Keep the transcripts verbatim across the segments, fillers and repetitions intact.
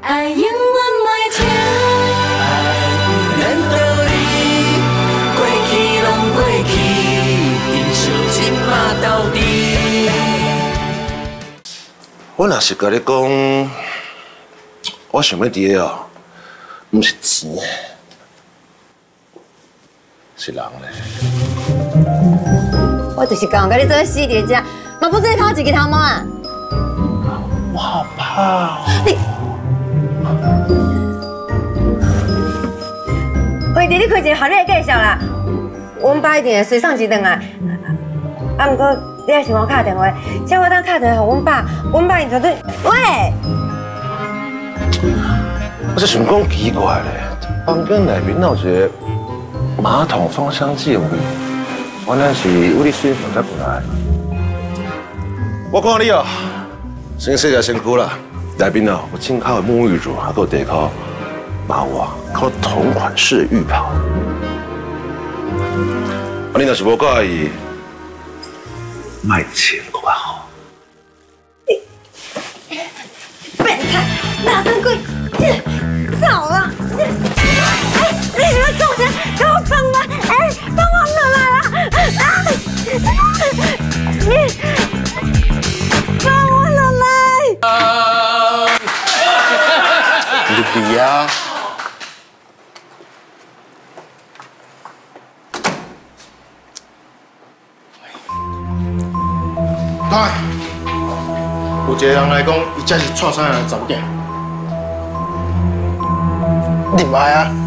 爱永远袂停。难道你过去拢过去，珍惜今嘛到底？ 我若是甲你讲，我想要伫个哦，毋是钱，是人咧。 我就是讲，甲你做死伫遮，嘛不做头一个头毛啊！ 我好怕哦。 你，为着你开一个合理的介绍啦，阮爸一定会随送一顿啊。啊，毋过你还是我打电话，只要我当打电话给阮爸，阮爸伊绝对喂。 我是想讲奇怪咧，房间内面哪有一个马桶芳香剂的味？原来是有你水分才过来。我讲你哦，先洗下身躯啦，内面哦有进口的沐浴乳，还有地靠马袜，还有同款式的浴袍。啊，你若是无介意，卖钱较好。 变态，哪根鬼？走了！哎，你什么中间？给我放吧！哎，帮我落来了！啊！你帮我落来！ 你比啊！ 来，有一个人来讲，伊才是错啥人查某囝。你唔爱啊？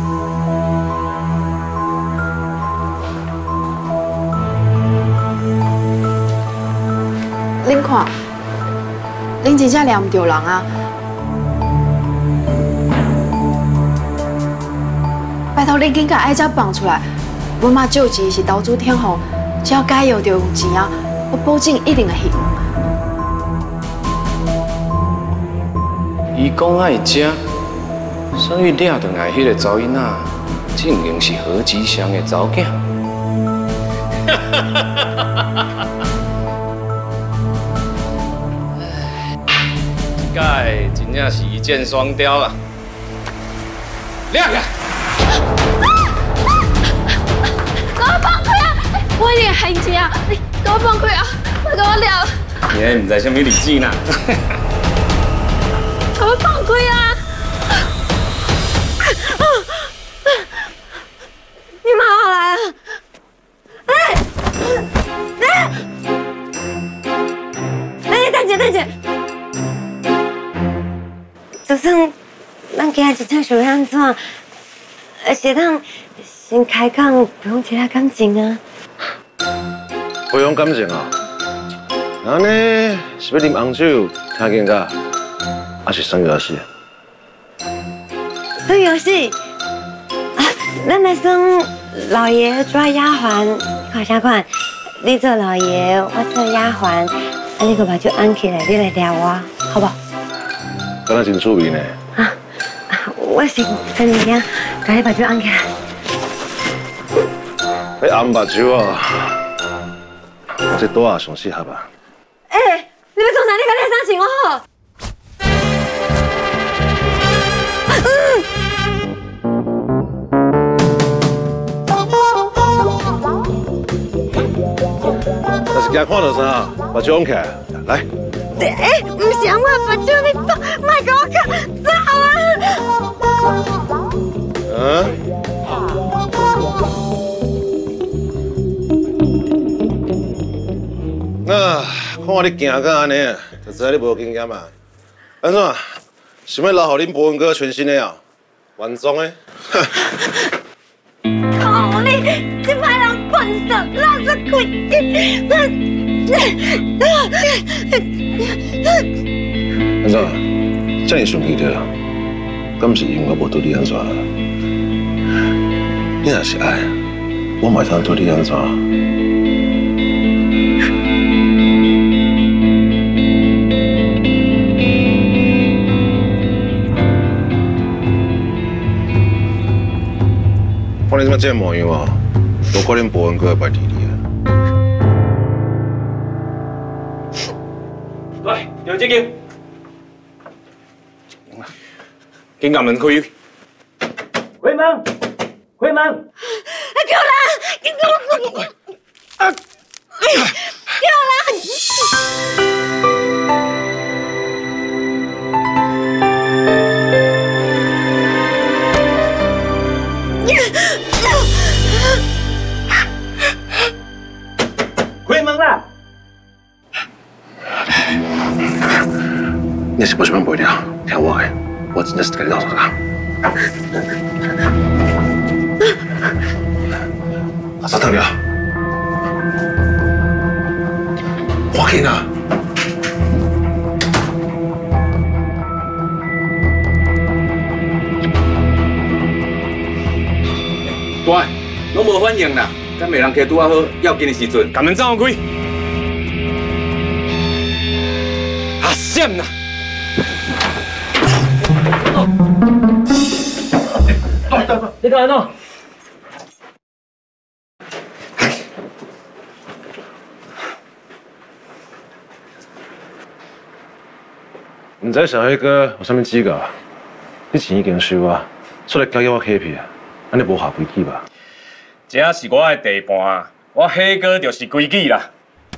恁看，恁真正抓唔着人啊！拜托恁紧甲爱才放出来，阮妈救急是投资天后，只要该有就有钱啊，我保证一定会行。 伊讲爱食。所以领转来迄个查囡仔，正经是何吉祥的查某囝。届真正是一箭双雕啦！亮亮， 给我放开啊！我一定还钱啊！你给我放开啊！快给我了！ 你还唔知什么理智呢？ 给我放开啊！ 你妈要来了！哎，哎，哎，大姐大姐，就算咱今仔日场想要安怎，而且咱先开讲，不用其他感情啊。 不用感情啊？那呢是要啉红酒、听音乐，还是耍游戏？ 耍游戏啊，咱来耍老爷抓丫鬟，你看啥款？你做老爷，我做丫鬟，啊，你个把酒按起来，你来抓我，好不好？ 敢若真趣味呢。 啊，我是真厉害，把你把酒按起来。 你按目睭啊，这刀啊上适合吧？ 哎，你要从哪里把你啥情况好？ 但是惊看到啥，把酒按起来，来。 哎，不是我把酒你走，卖给我看，走啊！ 嗯。那看我你行到安尼啊，就知你无经验嘛。安怎？想要留予恁博文哥全新的啊，完装的。 靠你！这派人笨死，老子鬼！ 安怎？这样生气着，敢不是因为我无对你安怎？你若是爱，我嘛通对你安怎？看你怎么这模样啊，无可能博文哥会摆地你啊！ 来，有这个。 紧甲门开。 开门！开门！ 叫人，紧给我！啊！叫人！ 开门啦！ 你是不是不了？听我的，我真的是跟你告诉他。阿啥等了？快紧啊！ 乖，拢无反应啦，敢袂人客拄啊好，要紧的时阵，甲门走开。啊，闪啦！ 你干啥呢？ 唔知小黑哥有啥物指教？你钱已经收啊，出来交给我欺骗啊，安尼无合规矩吧？ 这是我的地盘，我黑哥就是规矩啦。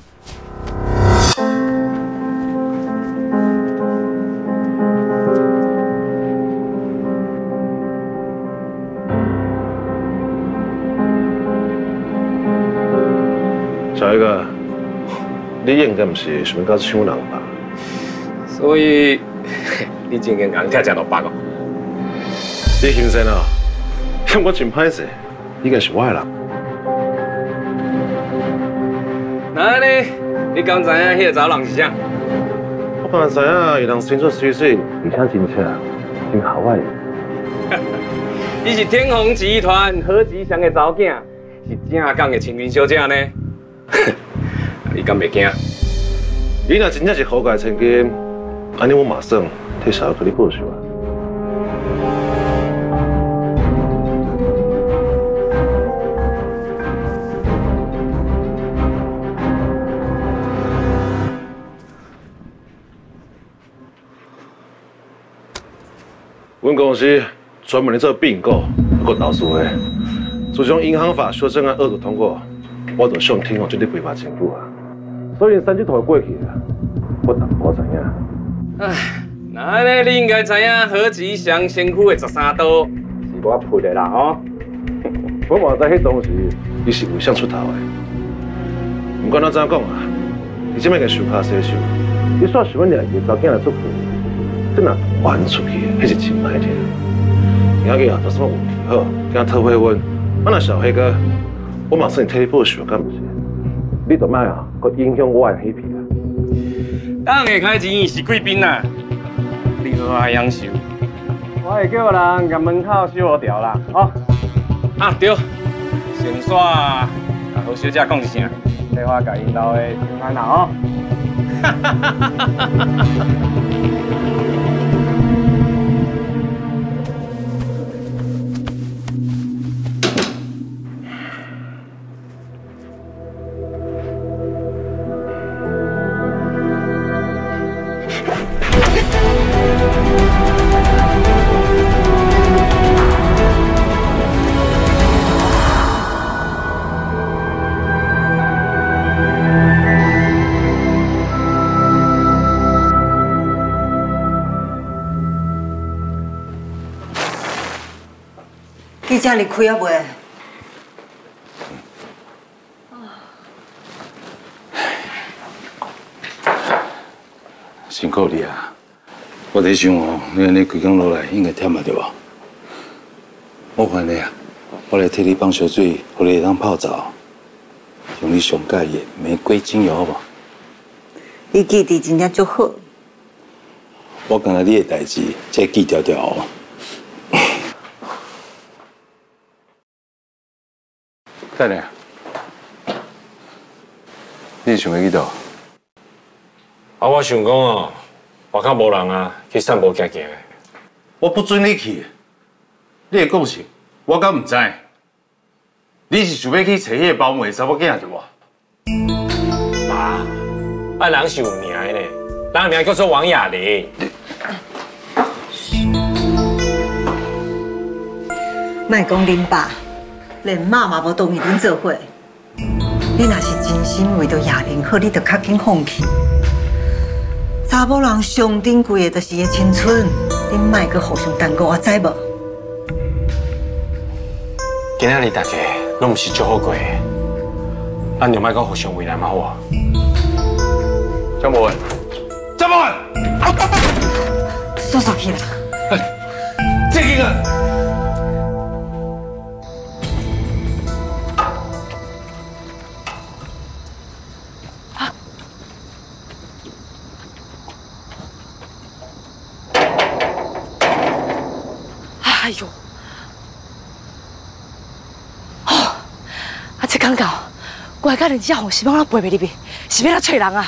小黑哥，你应该唔是想搞抢人吧？ 所以你真经硬踢食到白哦。 你先生啊，向我真歹势，已经是我的人。 那安尼，你敢知影迄个查某人是啥？ 我当然知影，伊人穿着水水，而且真赤，真豪迈。 伊是天虹集团何吉祥的查某囝，是正港的青云小姐呢。你敢袂惊？ 你若真正是好界千金，安尼我马上替小黑给你报仇啊！阮公司专门咧做并购、佮投资的，自从银行法修正案二读通过。 我就想听我绝对违法政府啊！所以三级头过去啊，我淡薄知影。 唉，那安尼你应该知影何吉祥身躯的十三刀是我配的啦哦。 我嘛知迄当时伊是为啥出头的。不管怎怎讲啊，你即摆个手卡洗手，你煞想阮俩个查囝来做陪，这若传出去，迄是真歹听。今日啊，有什么问题好，跟他讨回阮。啊，若小黑哥。 我马上替你报仇，敢不是？你都莫啊，佮影响我的喜片啊！ 当下开钱是贵宾啦，你好好享受。我会叫人甲门口收好条啦，哦。啊对，先煞甲何小姐讲一声，替我甲因老的平安啦哦。哈哈哈哈哈！ 你这里开啊未？ 辛苦你啊！我在想哦，你安尼规工落来，应该忝啊，对无？我看你啊，我来替你放烧水，互你会当泡澡，用你上介意的玫瑰精油，好无？ 你记得真正足好。 我干那你的代志，再记条条哦。等下，你想要去倒？ 啊，我想讲哦，外口无人啊，去散步行行的。 我不准你去，你会讲是？我敢唔知？你是想要去找迄个包妹查某囝对无？ 爸，啊人是有名的呢，人名叫做王雅玲。 莫讲恁爸，连妈嘛无同意恁做伙。你若是真心为着亚玲好，你就较紧放弃。查某人上珍贵的就是伊的青春，恁莫阁互相耽误，我知无？ 今仔日大家拢毋是做好过的，咱就莫阁互相为难嘛好啊。张博文，张博文， 说说去啦。 这个。 哎呦！哦，啊，这感觉，怪甲人家红是往哪背袂入去，是要哪找人啊？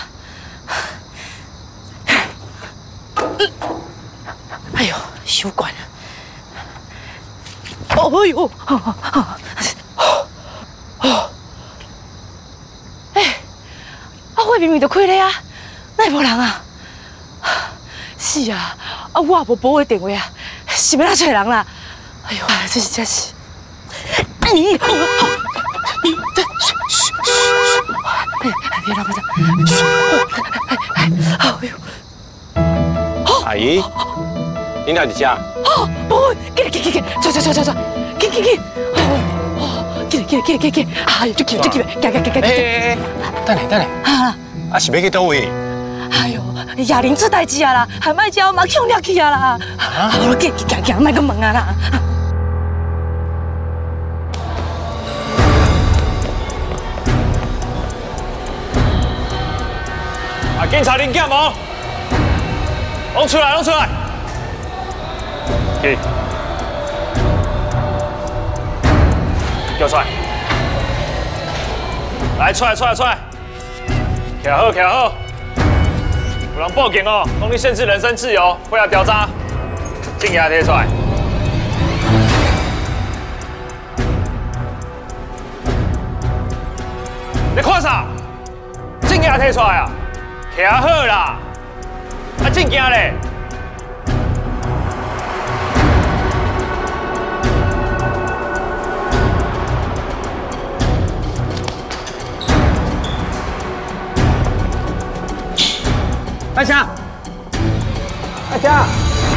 哎呦，手管啊！哦呦，哦哦哦！哎，啊，我明明就开咧啊，哪会无人啊？是啊，啊，我也无拨我电话啊。 是要哪找人啦？哎呦，这是真是！你，嘘嘘嘘，别闹别闹！哎呦， 阿姨，你哪伫遮？ 哦，不会，紧紧紧紧，走走走走走，紧紧紧！哦，紧紧紧紧紧！哎呦，就紧就紧，紧紧紧紧！ 哎，等下等下，啊，啊是要去倒位？ 哎呦，亚玲出代志啊啦，还卖叫马强了去啊啦！啊，行行行，卖个问啊啦！ 啊，警察临检无？拢出来，拢出来！去，叫出来！来，出来，出来，出来！徛好，徛好！ 有人报警哦，讲你限制人身自由，会来调查，证件摕出来。你看啥？证件摕出来啊！徛好啦，啊证件咧？ 阿霞，阿霞，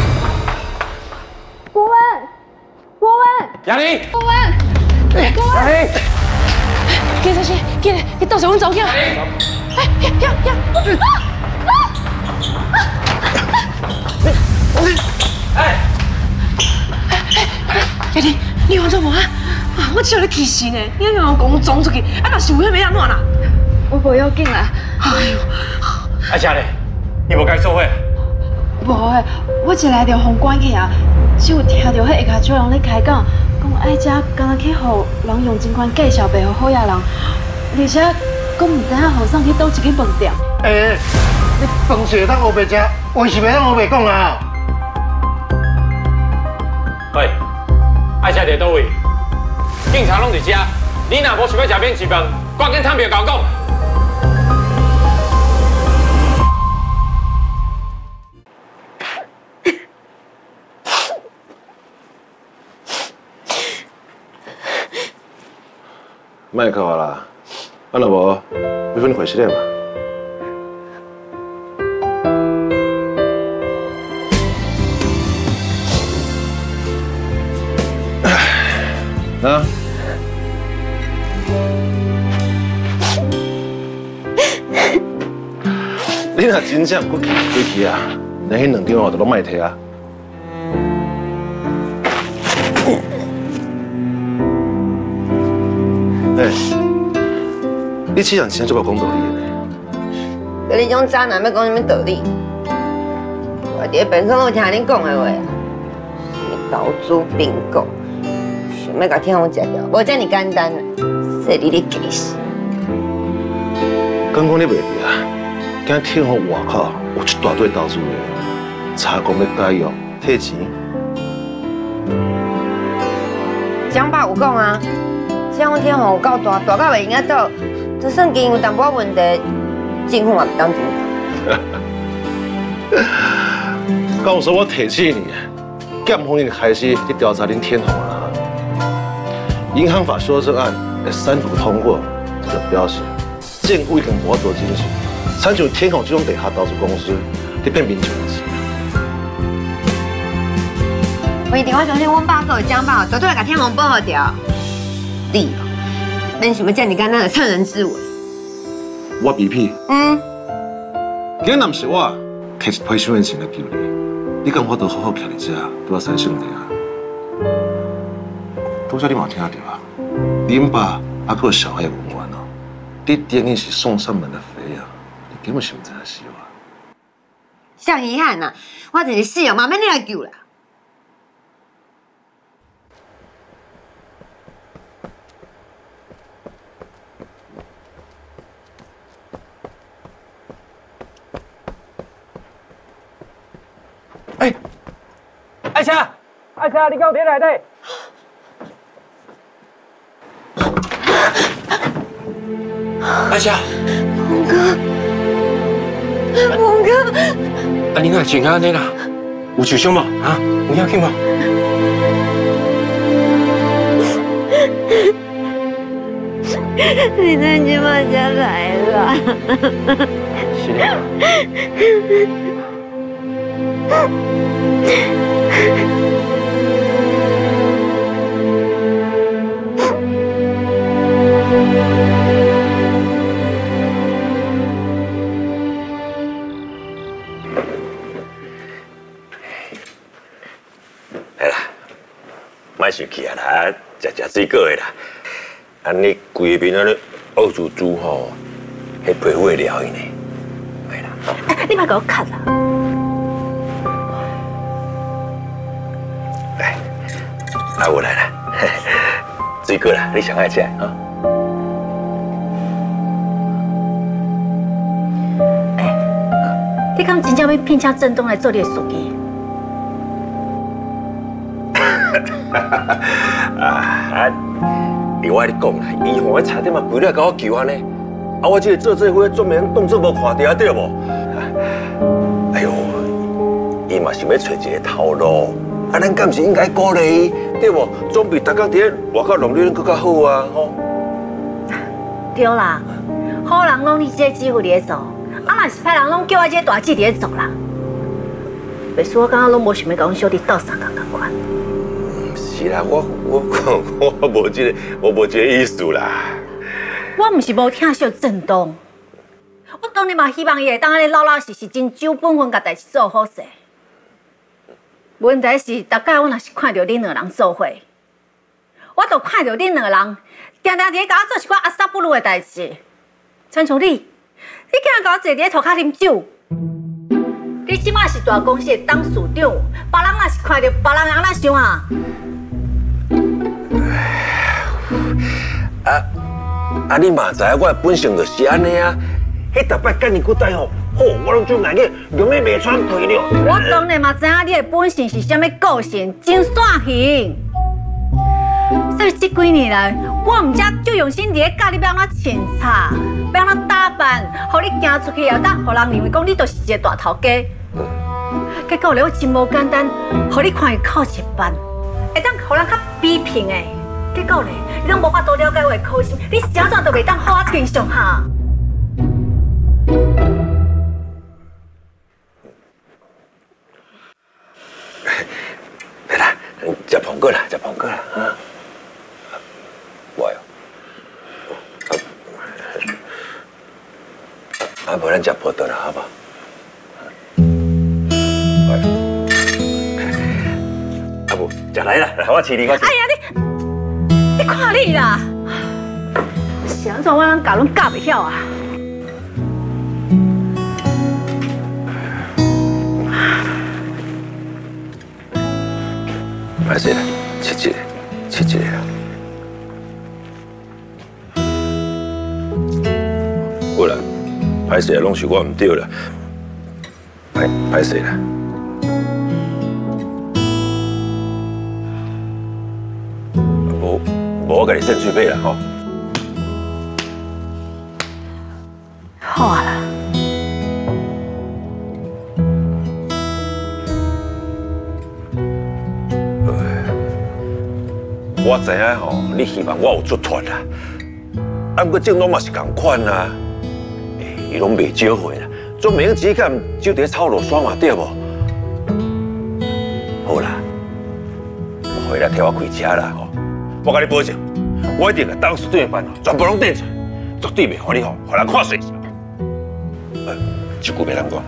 博文，博文， 亚玲， 博文，博文， 亚玲， 警察先，紧来，你到时阮走起来。哎呀呀呀！啊啊！ 哎， 亚玲，你完全无啊？啊，我叫你气死呢！你让我讲撞出去，啊，若是有迄要安怎啦？ 我无要紧啦。 哎呦， 阿霞咧，你无该做伙？ 无诶，我一来就互关起啊，只有听到迄下骹做人咧开讲，讲爱遮敢若去互人用情款介绍白互好野人，而且讲毋知影互送去倒一间饭店。 诶，你饭是会当黑白食，话是袂当黑白讲啊！ 喂，爱食伫倒位？警察拢伫遮，你若无想要食免治饭，赶紧探票甲我讲。 卖哭啦，啊若无，你分回室咧嘛？啊？你若真正不去回去啊，那迄两张哦，就拢卖摕啊。 哎，你这样真做无讲道理的呢。 你种渣男要讲什么道理？我伫本身有听恁讲的话，什么投资并购，想要甲天王食掉，无这么简单。说你咧假死。 刚讲你袂记啊？今天王外口有一大堆投资的，查讲要解约退钱。 蒋爸有讲啊。 这样天吼有够大，大到袂用啊倒，就算经有淡薄问题，政府也不当真看。 告诉我提醒你，检方已经开始去调查恁天虹啦。 银行法修正案的三读通过，这就表示政府已经无做进去，参像天虹这种地下投资公司，你变民众的钱。 我一定我相信阮爸做的奖报，绝对会把天虹保护掉。你，恁想要这么简单的趁人之危？ 我比屁。 嗯。 今日若不是我摕一批身份证来救你，你敢我都好好徛伫这，拄啊三兄弟啊。拄则你嘛听到啊，恁爸还佫有小孩文员哦，你等于是送上门的肥羊，你根本是唔知影死我。 像遗憾呐，我就是死哦，嘛免你来救啦。 哎，阿霞，阿霞，你到底来底？阿霞， 鹏哥，鹏哥， 啊，你哪真安尼啦？有受伤无？啊，有要紧无？ 你那今晚家来了。 是的。 哎啦，莫生气啊啦，食食水果的啦。安尼规面安尼凹住住吼，迄皮肤会疗愈呢。哎啦， 哎，你莫给我看啦。 来，啊我来了，水果啦，你上爱吃啊？ 哎，你敢真正要聘请郑东来做你的书记？ 啊啊！你我跟你讲啦，伊吼差点嘛赔了，甲我求安尼，啊我这个做这伙专门当作无看到对无？哎呦，伊嘛想要找一个头路。啊，咱敢是应该鼓励伊，对无？总比大家伫外口弄你更较好啊，吼。 对啦，好人拢你这机会咧做，啊嘛是歹人拢叫我这大姐咧做啦。袂输我感觉拢无想要甲阮小弟斗相共同款。 是啦，我我我我无这个，我无这个意思啦。 我毋是无疼惜郑东，我当然嘛希望伊会当安尼老老实实、真守本分，甲代志做好势。问题是，大概我若是看到恁两人做伙，我就看到恁两人定定伫咧甲我做一寡阿萨不鲁的代志。亲像你，你竟然甲我坐伫咧涂骹啉酒，你即马是大公司的董事长，别人若是看到别人安那想啊？ 啊啊！你嘛知影我的本性就是安尼啊！迄逐摆干你骨带吼，哦，我拢做眼镜，永远袂喘气了。 我当然嘛知影你的本性是啥物个性，真散型。所以这几年来，我唔只就用心伫咧教你要安怎穿插，要安怎打扮，互你行出去也当互人认为讲你就是一个大头家。结果咧，我真无简单，互你看伊考一班，会当互人较比拼的。结果咧，你拢无法度了解我的苦心，你啥怎都袂当好我跟上哈。 来啦，食苹果啦，食苹果啦，啊！我哟，啊，无咱食葡萄啦，好不好？啊不，食来啦，来我饲你，我饲。 哎呀你！你看你啦，是安怎我人教拢教袂晓啊？ 歹势啦，切一个，切一个啦。有啦，歹势啊，拢是我唔对啦，歹歹势啦。无无，我甲你算水费啦，吼。 好啊啦。 我知影吼，你希望我有出脱啦，啊，不过正拢嘛是共款啊，伊拢袂少岁啦，专门只敢就伫草路耍嘛对无？好啦，回来替我开车啦吼，我甲你保证，我一定甲当时对的办法全部拢顶出来，绝对袂互你吼，互人看衰。呃，一句袂当讲。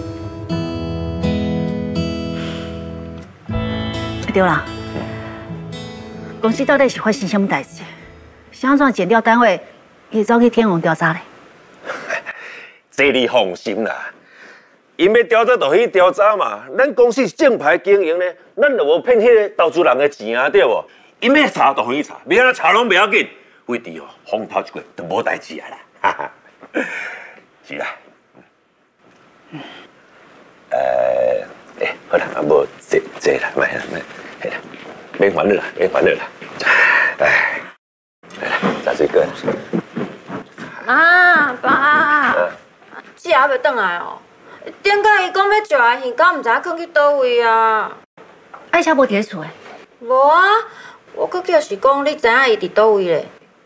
对啦。 公司到底是发生什么代志？是安怎检调单位会走去天虹调查咧？ 这你放心啦，因要调查就去调查嘛。咱公司是正牌经营咧，咱就无骗迄个投资人的钱啊，对无？因要查就去查，要安查拢袂要紧，规地哦，风头一过就无代志啊啦。哈哈，是啦。呃，诶，好啦，啊无这这啦，卖啦卖，系啦。 免烦恼啦，免烦恼啦。哎，来啦，再水哥。 妈，爸，姐还袂转来哦。顶个伊讲要招阿贤，敢唔知影囥去倒位啊？ 爱车无伫咧厝诶。 无啊，我搁叫是讲你知影伊伫倒位咧。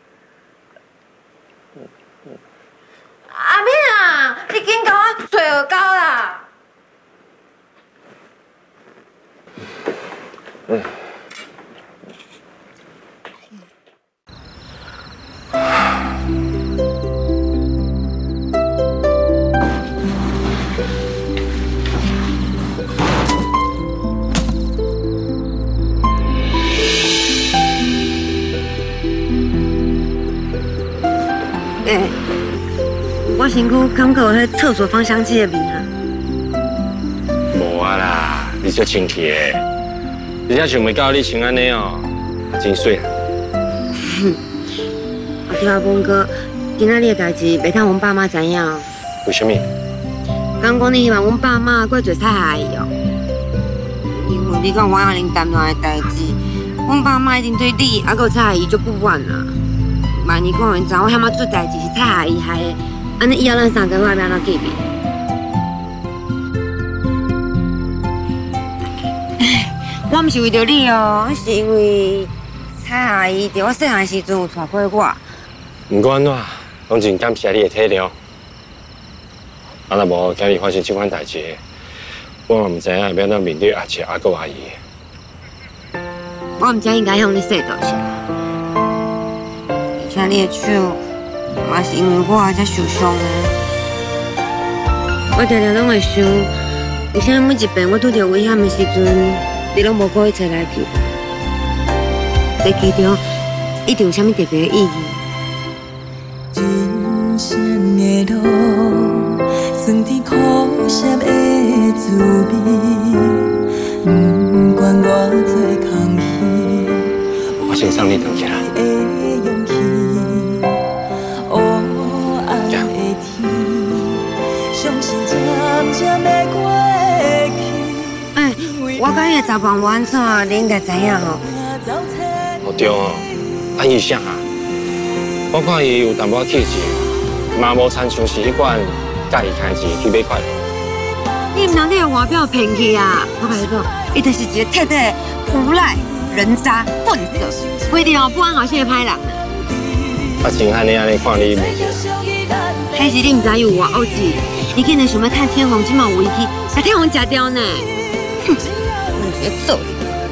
阿敏啊，你紧甲我找下狗啦。 嗯。 诶、欸，我身躯感觉有迄厕所芳香剂的味啊。 无啊啦，你足清气的，而且想袂到你穿安尼哦，真水。 我听阿峰哥，今仔日的代志袂通阮爸妈知影哦。 为什么？ 刚讲你希望阮爸妈过做菜阿姨哦。因为你讲我阿玲谈恋爱的代志，阮爸妈一定对你还有蔡阿姨就不满啦。 万一讲因查某险仔出代志是蔡阿姨害的，安尼以后咱三个我要安怎见面？我毋是为着你哦，是因为蔡阿姨伫我细汉时阵有带过我。 毋管安怎，拢真感谢你的体谅。啊，若无今日发生这款代志，我嘛毋知影要安怎面对阿姐阿姑阿姨。 我毋知应该向你说道谢。 像你的手，嘛是因为我才受伤的。我常常拢会想，为啥每一遍我拄着危险的时阵，你拢无故意找来去？这其中一定有啥物特别的意义。 人生的路，酸甜苦涩的滋味，不管我做空虚， 我先送你回起来。 哎，我甲伊的查房有安怎，你应该知影吼。 哦对哦，啊伊啥啊？我看伊有淡薄气质，嘛无亲像是迄款甲伊开钱去买快乐。 你唔通你个外表骗去啊！我甲你讲，伊就是一个彻底的无赖、人渣、混色，规定哦不安好心的歹人啊！ 啊，真安尼安尼看你袂记。 还是你唔知有偌恶志？你竟然想要趁天虹今晚有危机，把天虹吃掉呢？哼，你是在做。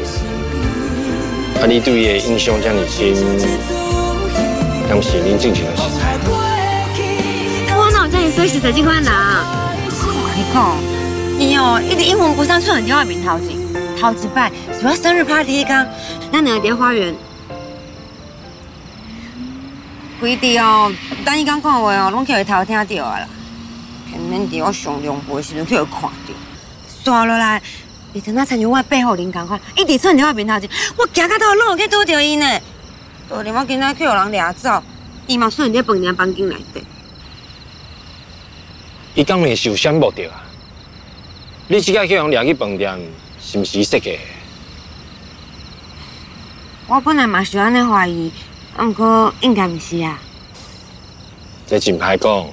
啊，你对伊的印象这么深，敢是恁正常的食材？ 我哪有这么说实在这款人？我跟你讲，伊哦一直阴魂不散出现在我面头前。头一摆是我生日 party 迄天，咱两个伫花园。 规地哦，等伊讲讲话哦，拢叫伊偷听到啊啦。偏偏伫我上凉杯的时阵，叫伊看到，刷落来，伊像那参像我背后灵同款，一直出现在我面头前。我行到倒落去拄到伊呢，当然我今仔去互人掠走，伊嘛出现在饭店房间内底。 伊敢会是有啥目的啊？你即摆去人掠去饭店，是毋是设计？ 我本来嘛是安尼怀疑。 啊，不过应该不是啊。 这真歹讲。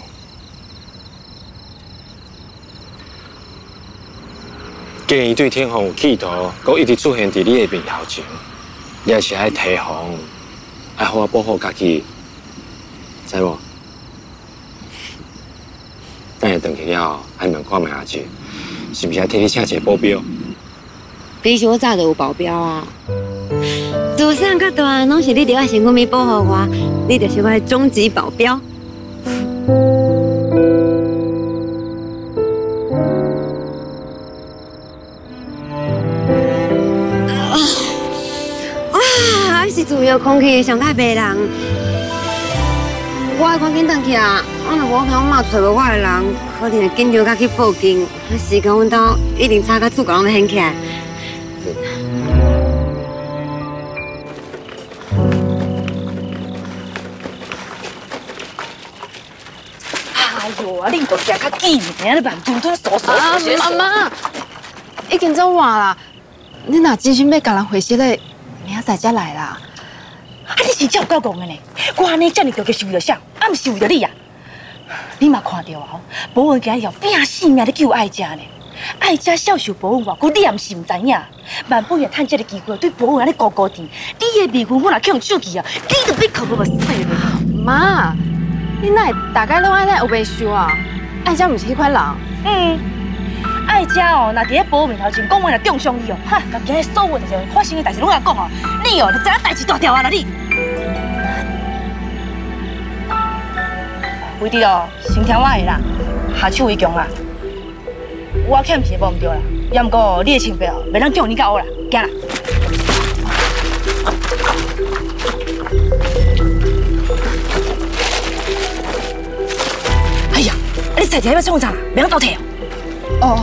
既然伊对天虹有企图，佮一直出现伫你的面头前， 你也是爱提防，爱好好保护家己，知无？等下回去了，爱问看问阿姐，是不是爱替你请一个保镖？ 比如我早就有保镖啊，自小到大拢是你伫我身躯边保护我，你就是我的终极保镖。啊，还是自由空气上太迷人。我要赶紧回去啊！我若无向我妈找无我的人，可能会紧张甲去报警。时间阮兜一定吵甲厝角拢要掀起来。 哎呦啊！恁个行较紧点，你慢吞吞嗦嗦。啊， 妈妈，已经这晚啦，你若真心要甲人回息嘞，明仔载才来啦。 啊，你是照够讲的呢？我安尼遮尔着急是为着啥？啊，毋是为着你啊！你嘛看到啊，保温今日要拼性命咧救爱家呢。爱家孝受保温偌久，你也毋是毋知影。万不也趁这个机会对保温安尼高高甜，你的面魂我若去用手机啊，你都比靠无死咧。 妈，你哪会大概拢爱在后背想啊？爱家毋是迄款人。 嗯。爱家哦，若伫咧保温面头前讲话若中伤你哦，哈，甲今日所有代志发生的代志拢甲讲哦，你哦就知影代志大条啊啦你。为着哦，先听我的啦，下手为强啦。我欠钱无毋对啦，也毋过你的清白哦，袂当叫你甲我啦，行啦。哎呀，你菜条要创啥？袂当倒退哦。哦。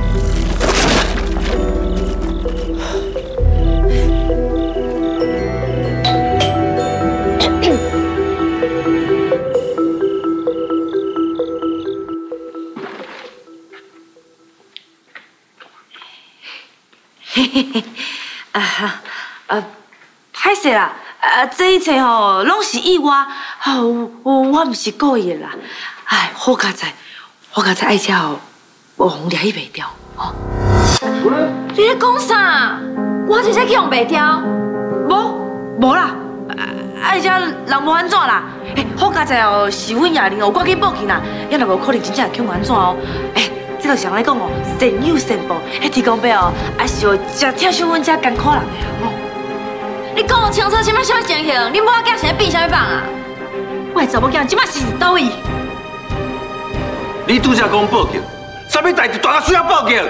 嘿嘿嘿，啊哈，呃，歹势啦，啊，这一切吼拢是意外，哦，我我毋是故意的啦，哎，好佳哉，我佳哉爱吃吼，无红掠伊袂掉，吼。你咧讲啥？我真正去用袂掉？无，无啦，爱吃人无安怎啦？哎，好佳哉哦，是阮爷娘哦，赶紧报警啦，也若无可能真正会去安怎哦，哎。这就是人咧讲哦，善有善报，迄天公伯哦，也是有真疼惜阮遮艰苦人的哦。你讲清楚，什么什么情形？你母仔囝是咧变啥物放啊？我的查某囝即摆是倒位。 你拄则讲报警，啥物代志大到需要报警？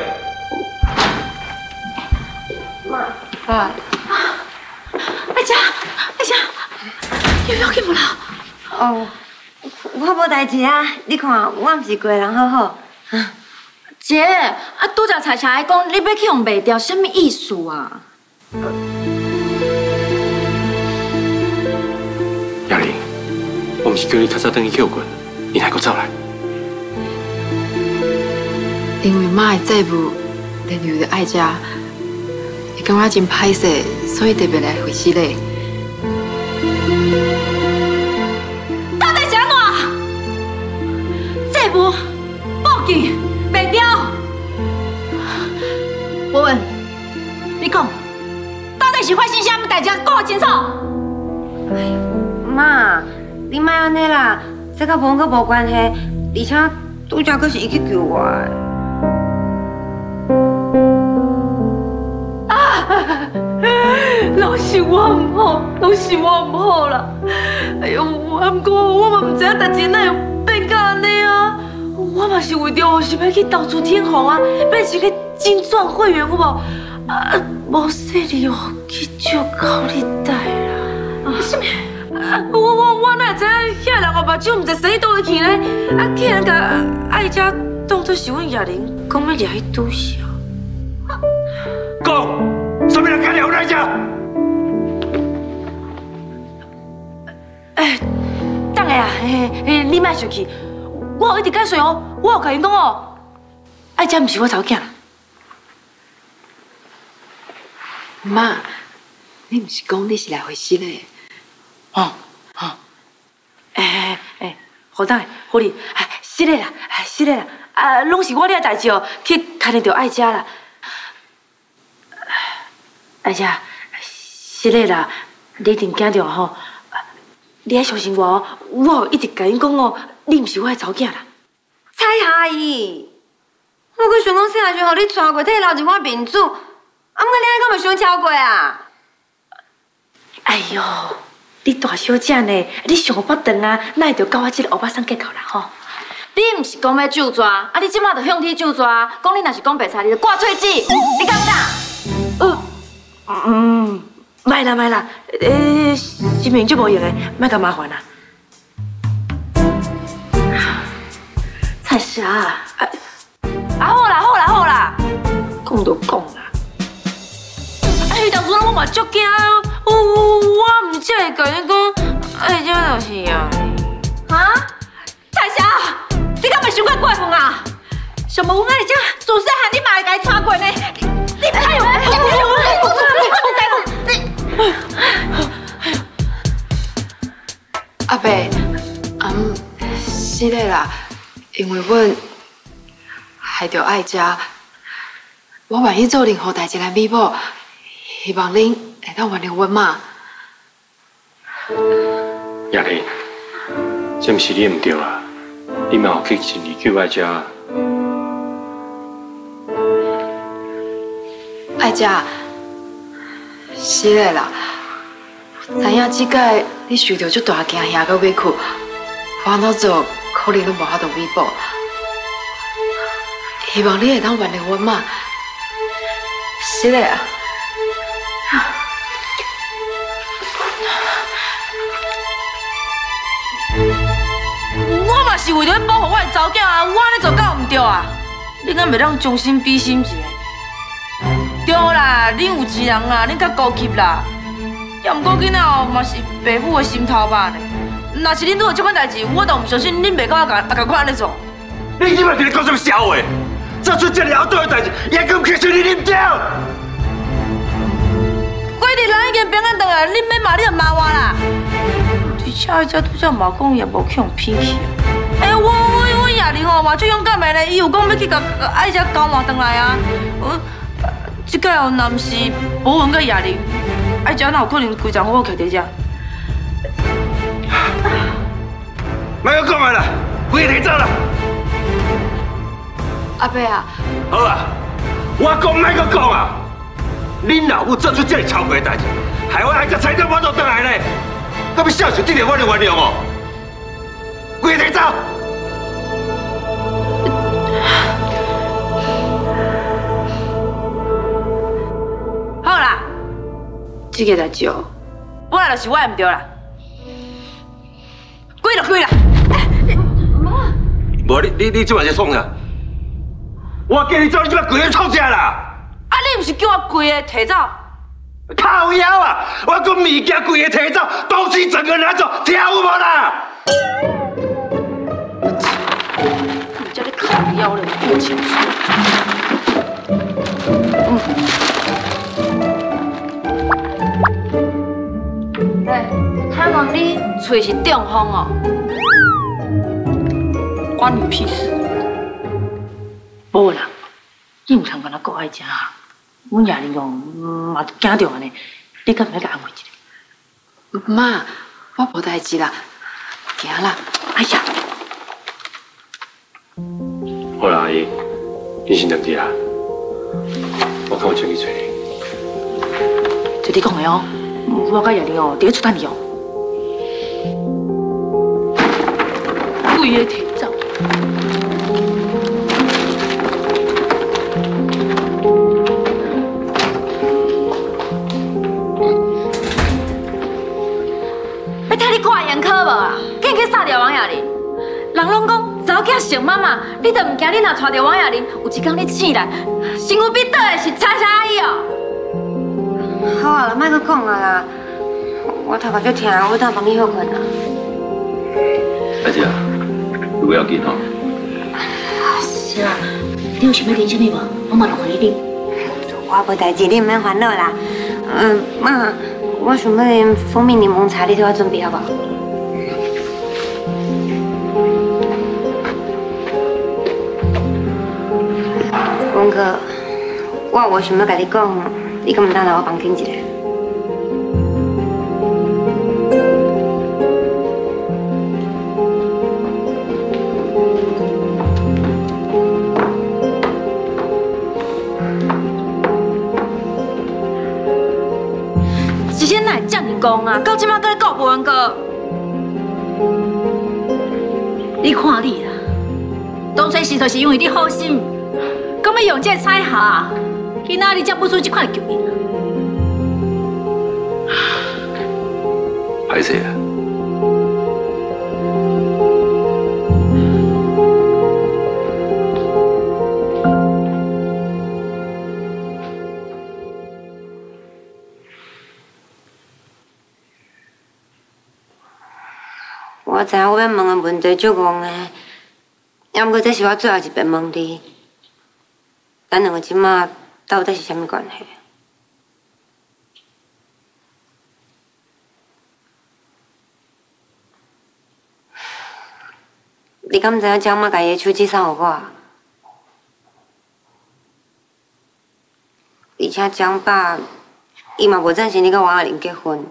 妈， 啊，爱佳，爱佳，有要紧无啦？ 哦，我无代志啊，你看我毋是过人好好。 姐，啊，拄则彩彩讲你要去用卖掉，什么意思啊？ 亚玲，我毋是叫你较早等去休困，你还阁走来？ 因为妈的债务连累着爱家，伊感觉真歹势，所以特别来回息嘞。 到底是安怎？债务报警？卖掉！博文，你讲，到底是发生啥物代志？讲我清楚。 妈，你莫安尼啦，这甲无佫无关系，而且拄则佫是伊去救我的。 啊！拢是我唔好，拢是我唔好啦。哎呦，我唔过我嘛唔知影代志哪会变到安尼啊！我嘛是为着是要去投资天虹啊，变成个金钻会员，有无？啊，无说你哦，去借高利贷啦。啊，什么？啊，我我我哪会知影遐人哦，目睭唔知生意倒落去呢？啊，竟然甲爱家当作是阮亚玲，讲要掠伊赌枭。 讲，什么人敢掠阮爱家？哎， 等下啊，嘿嘿，你莫生气。我有一直解释哦，我有甲因讲哦，爱家毋是我查某囝。 妈，你毋是讲你是来回息嘞？ 哦哦，诶诶，好等下，好哩，哎，是嘞啦，哎，是嘞啦，啊，拢是我咧代志哦，去牵连着爱家啦。爱家，是是嘞啦，你一定惊着吼，你爱相信我哦，我一直甲你讲哦，你毋是我的查某囝啦。 蔡阿姨，我阁想讲细汉时候你娶过，替留一碗面子，啊，毋过你爱敢袂想超过啊？ 哎呦，你大小姐呢？你上捌长啊，哪会着甲我这个乌巴桑计较啦吼？ 你毋是讲要就抓，啊！你即马就向天就抓，讲你若是讲白菜，你就挂喙子，你敢不敢？ 嗯嗯，卖啦卖啦，诶，心明就无用诶，莫甲麻烦啦。 彩霞，啊，啊好啦好啦好啦， 讲就讲啦。 啊，迄当初我嘛足惊哦，我毋才会甲你讲，哎，这就是啊。啊，彩霞，你敢袂伤过过分啊？上无阮爱这自细汉你嘛会甲伊娶过呢？你哎呦，哎呦， 阿伯，嗯，是嘞啦，因为阮害着爱食，我愿意做任何代志来弥补，希望恁会当原谅阮嘛。 亚玲，这毋是你唔对啊，你嘛有去尽力救爱食。 爱食，是嘞啦。知影即届你受到足大惊吓到委屈，我安怎做可能都无法度弥补。希望你会当原谅阮嘛。是嘞啊。我嘛是为着要保护我的查某囝啊，我安尼做敢有毋对啊？你敢袂当将心比心一下？对啦，恁有一人啊，恁较高级啦。要毋过囡仔哦，嘛是爸母的心头肉呢。若是恁拄有这款代志，我都唔相信恁袂甲我共共款安尼做。 你今摆伫咧讲什么笑话？做出这么后头的代志，也敢去说你啉酒？ 规日人已经平安回来，恁要骂你就骂我啦。而且伊遮拄则嘛讲也无去用骗去。哎，我我我亚玲哦嘛最勇敢的咧，伊有讲要去甲爱遮交换回来啊。我即届哦，若毋是博文甲亚玲，爱遮哪有可能规场好好徛伫遮？ 莫讲讲啊啦，规个提走啦！ 阿伯啊， 好啊，我讲莫阁讲啊！恁老母做出这么超过的代志，害我还甲菜刀我都倒来咧，敢要孝顺这个我就原谅哦！规个提走！ 好啦，这个代志哦，本来就是我的唔对啦，滚就滚啦！ 无你你你即摆在创啥？我叫你走，你即摆跪咧创啥啦？ 啊，你唔是叫我跪个提走？ 靠腰啊！我讲物件跪个提走，东西整个拿走，听有无啦？ 你叫你靠腰了，不清楚。嗯。哎，盼望你喙是中风哦。关你屁事！无啦，你唔通把他顾爱食啊！阮爷娘哦嘛惊着安尼，你敢唔来甲安慰一下？妈，我无代志啦，行啦。哎呀， 好啦，阿姨，你先等下啦，我看我出去找你。 就你讲的哦，我甲爷娘哦，伫咧出等你哦。规个提走。 要替你看严苛无啊？紧去杀掉王亚玲！人拢讲查某囝想妈妈，你都唔惊你若娶到王亚玲，有一天你醒来，身躯边倒的是蔡蔡阿姨哦。 好啊啦，莫阁讲啊啦，我头壳足疼，我当帮你休困啊。 阿姐，你不要紧哦。 是啊，你有想要啉什么无？我马上给你啉。 我无代志，你唔免烦恼啦。嗯，妈，我想要啉蜂蜜柠檬茶，你替我准备好不好？文哥，我有话想要甲你讲，你敢唔当来我房间一下？ 遮尔讲啊，到即马搁咧告无完个。你看你啦，当初时就是因为你好心，咁要用这彩霞，今仔日才不出这款救命啊！ 歹势啊！ 我知影我要问的问题足戆的，也毋过这是我最后一遍问你，咱两个即马到底是啥物关系？你敢毋知影江妈家己的手机送互我？而且江爸伊嘛无赞成你甲王亚玲结婚。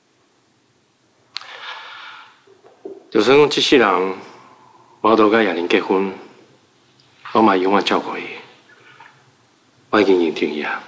就算讲这世人我都甲亚玲结婚，我嘛永远照顾伊，我已经认定伊啊。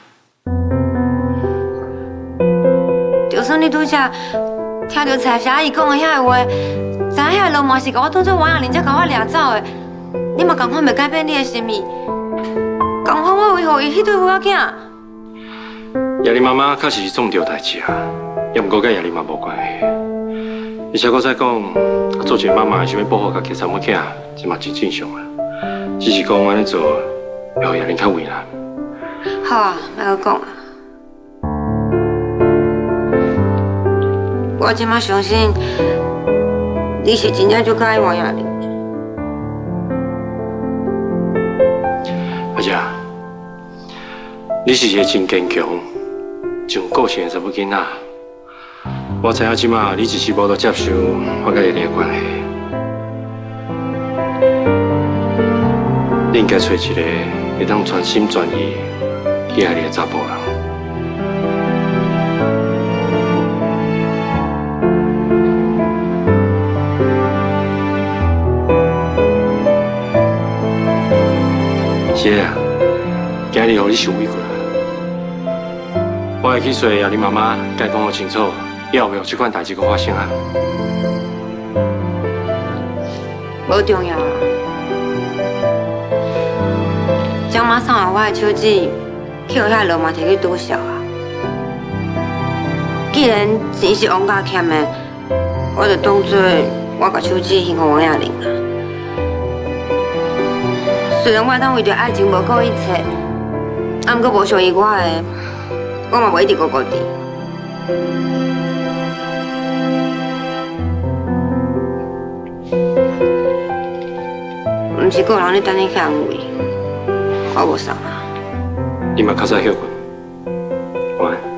就算你拄则听到彩霞阿姨讲的遐个话，知影遐个罗马是甲我当做王亚玲才甲我掠走的，你嘛共款袂改变你的心意，共款我维护伊迄对母仔囝。 亚玲妈妈确实是做唔到代志啊，也毋过甲亚玲嘛无关系。而且我再讲，做一个妈妈想要保护家己三母囝，这嘛真正常啊。只是讲安尼做，会互亚玲较为难。 好啊，莫阁讲啊。我即马相信你是真正就介意王亚玲。 阿姐，你是一个真坚强、真有个性的查某囡仔。我知影即马你一时无得接受我甲亚玲的关系，你应该找一个会当全心全意去爱你的查甫人。是啊，今日互你受委屈啊！我会去找亚玲妈妈，甲伊讲好清楚。以后袂有这款代志搁发生啊！ 无重要啊。江妈送来我的手机，去互遐罗马摕去赌笑啊。既然钱是王家欠的，我就当作我把手机还给王亚玲啊。虽然我当为着爱情无顾一切，啊，毋过无属于我的，我嘛袂一直顾顾伫。毋是个人咧等你去安慰，我无送啊。 你嘛较早休困，晚安。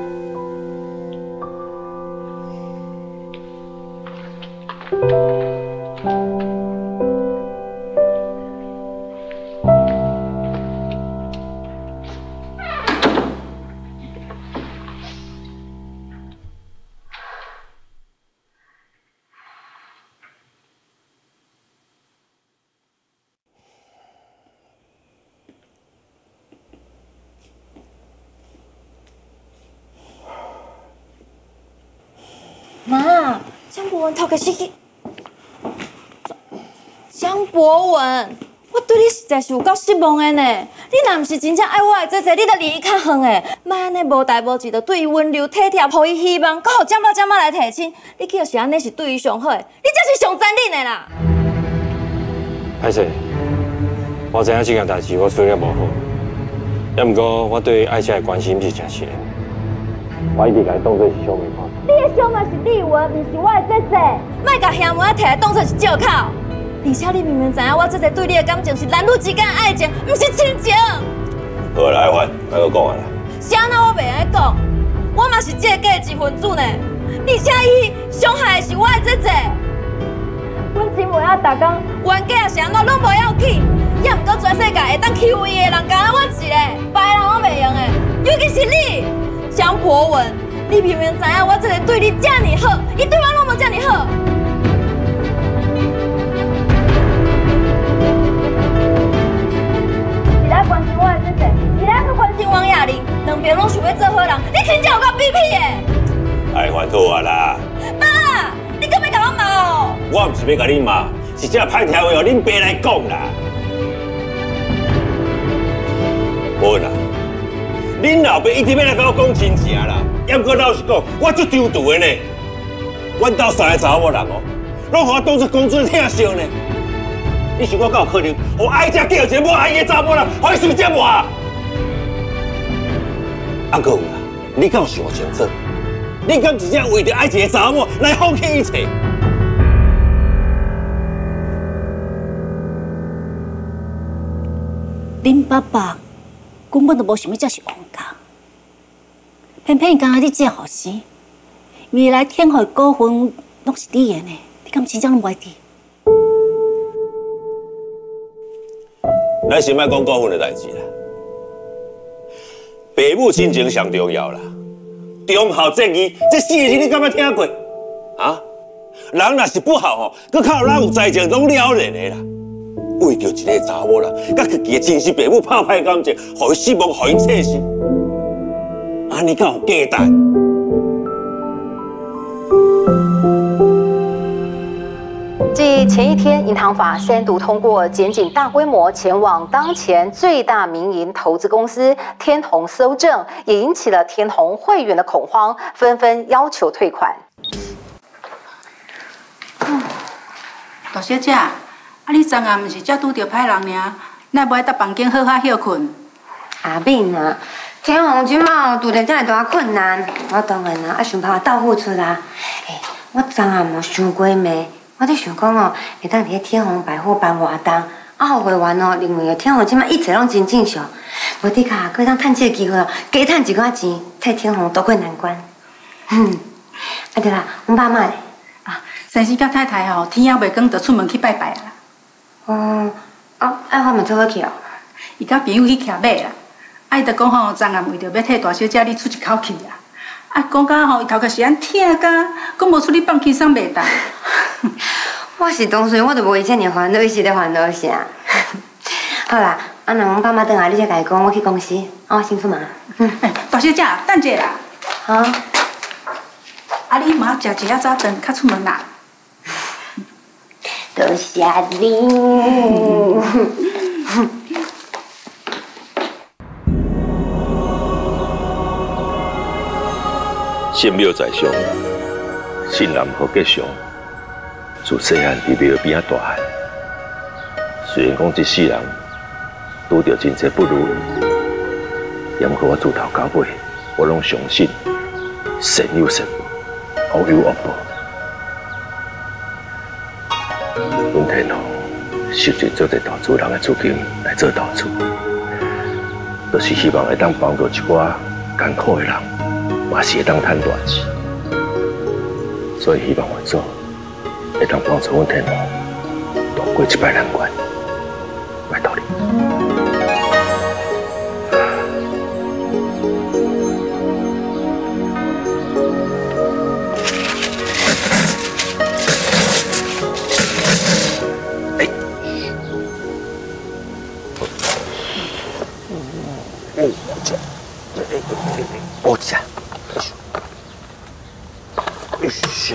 妈，江博文头壳是去。江博文，我对你实在是有够失望的呢。你若毋是真正爱我的姐姐，你就离伊较远的。莫安尼无代无志，就对伊温柔体贴，予伊希望，搁互怎么怎么来提亲。你叫是安尼是对伊上好的，你才是上残忍的啦。 歹势，我知影这件代志我处理得无好，也毋过我对爱姐的关心是真实的。我一直甲伊当作是小妹看。 你的小妹是丽文，毋是我的姐姐，莫甲兄妹摕来当作是借口。而且你明明知影我姐姐对你的感情是男女之间的爱情，毋是亲情。 好啦，爱玩，莫阁讲啊啦。 是安怎我袂安尼讲？我嘛是这个家的一份子呢。而且伊伤害的是我的姐姐。阮姊妹仔逐工冤家也是安怎拢无要紧，也毋过全世界会当欺负伊的人，敢若我一个，别人我袂用的。尤其是你，江博文。你明明知影我这个对你这么好，伊对我拢无这么好。是来关心我的姐姐，是来去关心王亚玲，两边拢想要做好人，你真正有够卑鄙的！ 爱还好啊， 我唔是要甲你骂，是这歹听话哦，恁爸来讲啦。无啦，恁老爸一直要来甲我讲亲情啦，也毋过老实讲，我足丢毒的呢。阮兜三个查某人哦，拢互我当作公主疼惜呢。你想我敢有可能，互爱只叫一个无爱伊的查某人，互伊随接我？啊，搁有啦，你敢有想清楚？你敢真正为着爱一个查某来放弃一切？ 恁爸爸根本就无想要接受王家，偏偏刚刚你这后生，未来天后股份拢是你的呢，你敢真正拢袂知？ 咱先莫讲股份的代志啦，父母亲情上重要啦。忠孝节义，这四个字你敢捌听过？啊，人若是不好吼，佮靠人有才情，拢了然的啦。为着一个查某人，甲家己的亲生父母拍歹感情，互伊失望，互伊刺死，安尼敢有价值？ 继前一天银行法三读通过，检警大规模前往当前最大民营投资公司天弘搜证，也引起了天弘会员的恐慌，纷纷要求退款。 哦，大小姐，啊，你昨暗毋是才拄到歹人尔，哪无爱到房间好好休困？ 阿敏啊，天弘即马拄着遮尔大困难，我当然啊爱想办法倒付出啦。诶，我昨暗无想过暝。我伫想讲哦，会当伫咧天弘百货办活动，啊，互会员哦，认为哦天弘即摆一切拢真正常，无伫卡可以当趁这个机会哦，加趁一寡钱，替天弘渡过难关。嗯，啊对啦，阮爸妈咧啊，先生甲太太吼，天还袂光就出门去拜拜啦。 哦，啊，爱花嘛做伙去哦。 伊甲朋友去骑马啦，啊，伊就讲吼，昨暗为着要替大小姐你出一口气啦。啊，讲甲吼，伊头壳是安疼甲，讲无出去放轻松袂当。 我是当时我都无伊遮尔烦恼，伊是咧烦恼啥？好啦，啊，若阮爸妈倒来，你才甲伊讲，我去公司，啊，我先出门。嗯， 大小姐，等者啦。 好。 啊，你嘛食一下早顿，较出门啦。 多谢你。 仙庙在上，信男好吉祥。自细汉伫庙边仔大汉，虽然讲一世人拄着真济不如意，也毋过我自头到尾，我拢相信善有善报，恶有恶报。阮天皇收集做者投资人的资金来做投资，就是希望会当帮助一寡艰苦的人，嘛是会当赚大钱，所以希望我做。会当帮助阮天皇渡过这摆难关，拜托你。哎，哦，这，哎哎哎，哦这，哎呦。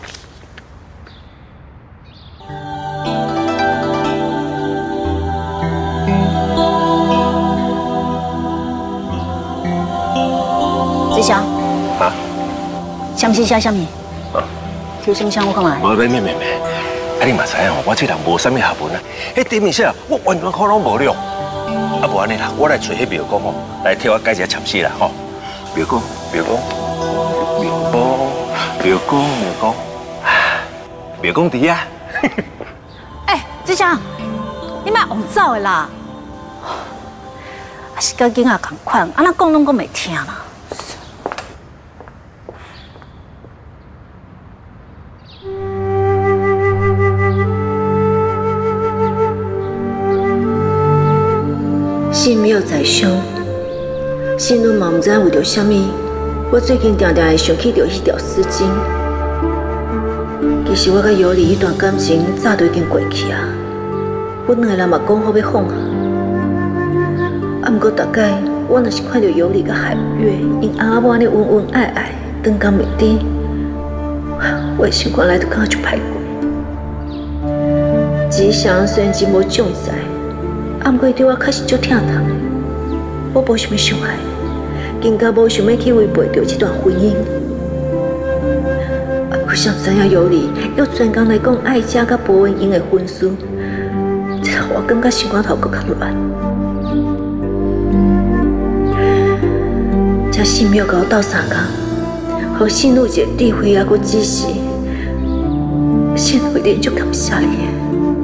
啥？ 啊？ 什么是写什么？ 啊？ 抽什么箱我干嘛？ 无没没没没，啊你嘛知影哦，我这人无啥物学问啊，迄顶面写我完全可拢无了。啊无安尼啦，我来找迄庙公吼，来替我改一下签诗啦吼。庙公，庙公，庙公，庙公，庙公，庙公伫啊！ 哎，志祥，你莫往走的啦！啊是甲囡仔同款，安那讲拢讲袂听啦。 神庙在上，神女嘛唔知为着啥物，我最近常常会想起着迄条丝巾。其实我甲尤里迄段感情早就已经过去啊，阮两个人嘛讲好要放下。啊，毋过大概我若是看到尤里甲海月因阿母安尼恩恩爱爱，长工袂甜，我的心肝内就感觉就歹过。 吉祥虽然真无种在，啊，毋过对我确实足疼痛的。我无想要伤害，更加无想要去违背着这段婚姻。啊，不想知影尤里又专工来讲爱家甲博文英的婚事，这让我感觉心肝头搁较乱。这信没有甲我斗相共，互信女一个智慧啊，搁支持，信女一定足感谢你的。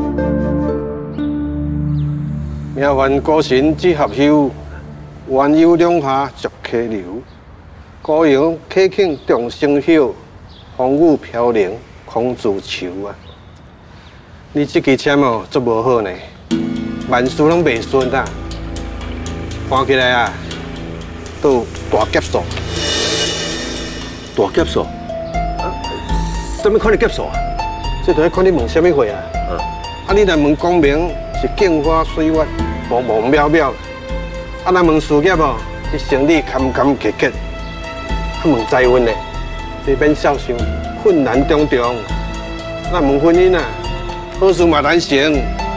命运孤神只合休，缘由两下逐溪流。孤阳客庆众生晓，风雨飘零空自愁啊！你这支签哦，足无好呢，万事拢袂顺啊。看起来啊，都有大劫数。 大劫数？啊，什么款的劫数啊？ 这就要看你问什么货啊？啊，啊你若问光明是镜花水月。 无无渺渺，啊！咱问事业哦，是生理坎坎坷坷；啊，问财运呢，是免孝想，困难重重。咱问婚姻啊，好事嘛难成。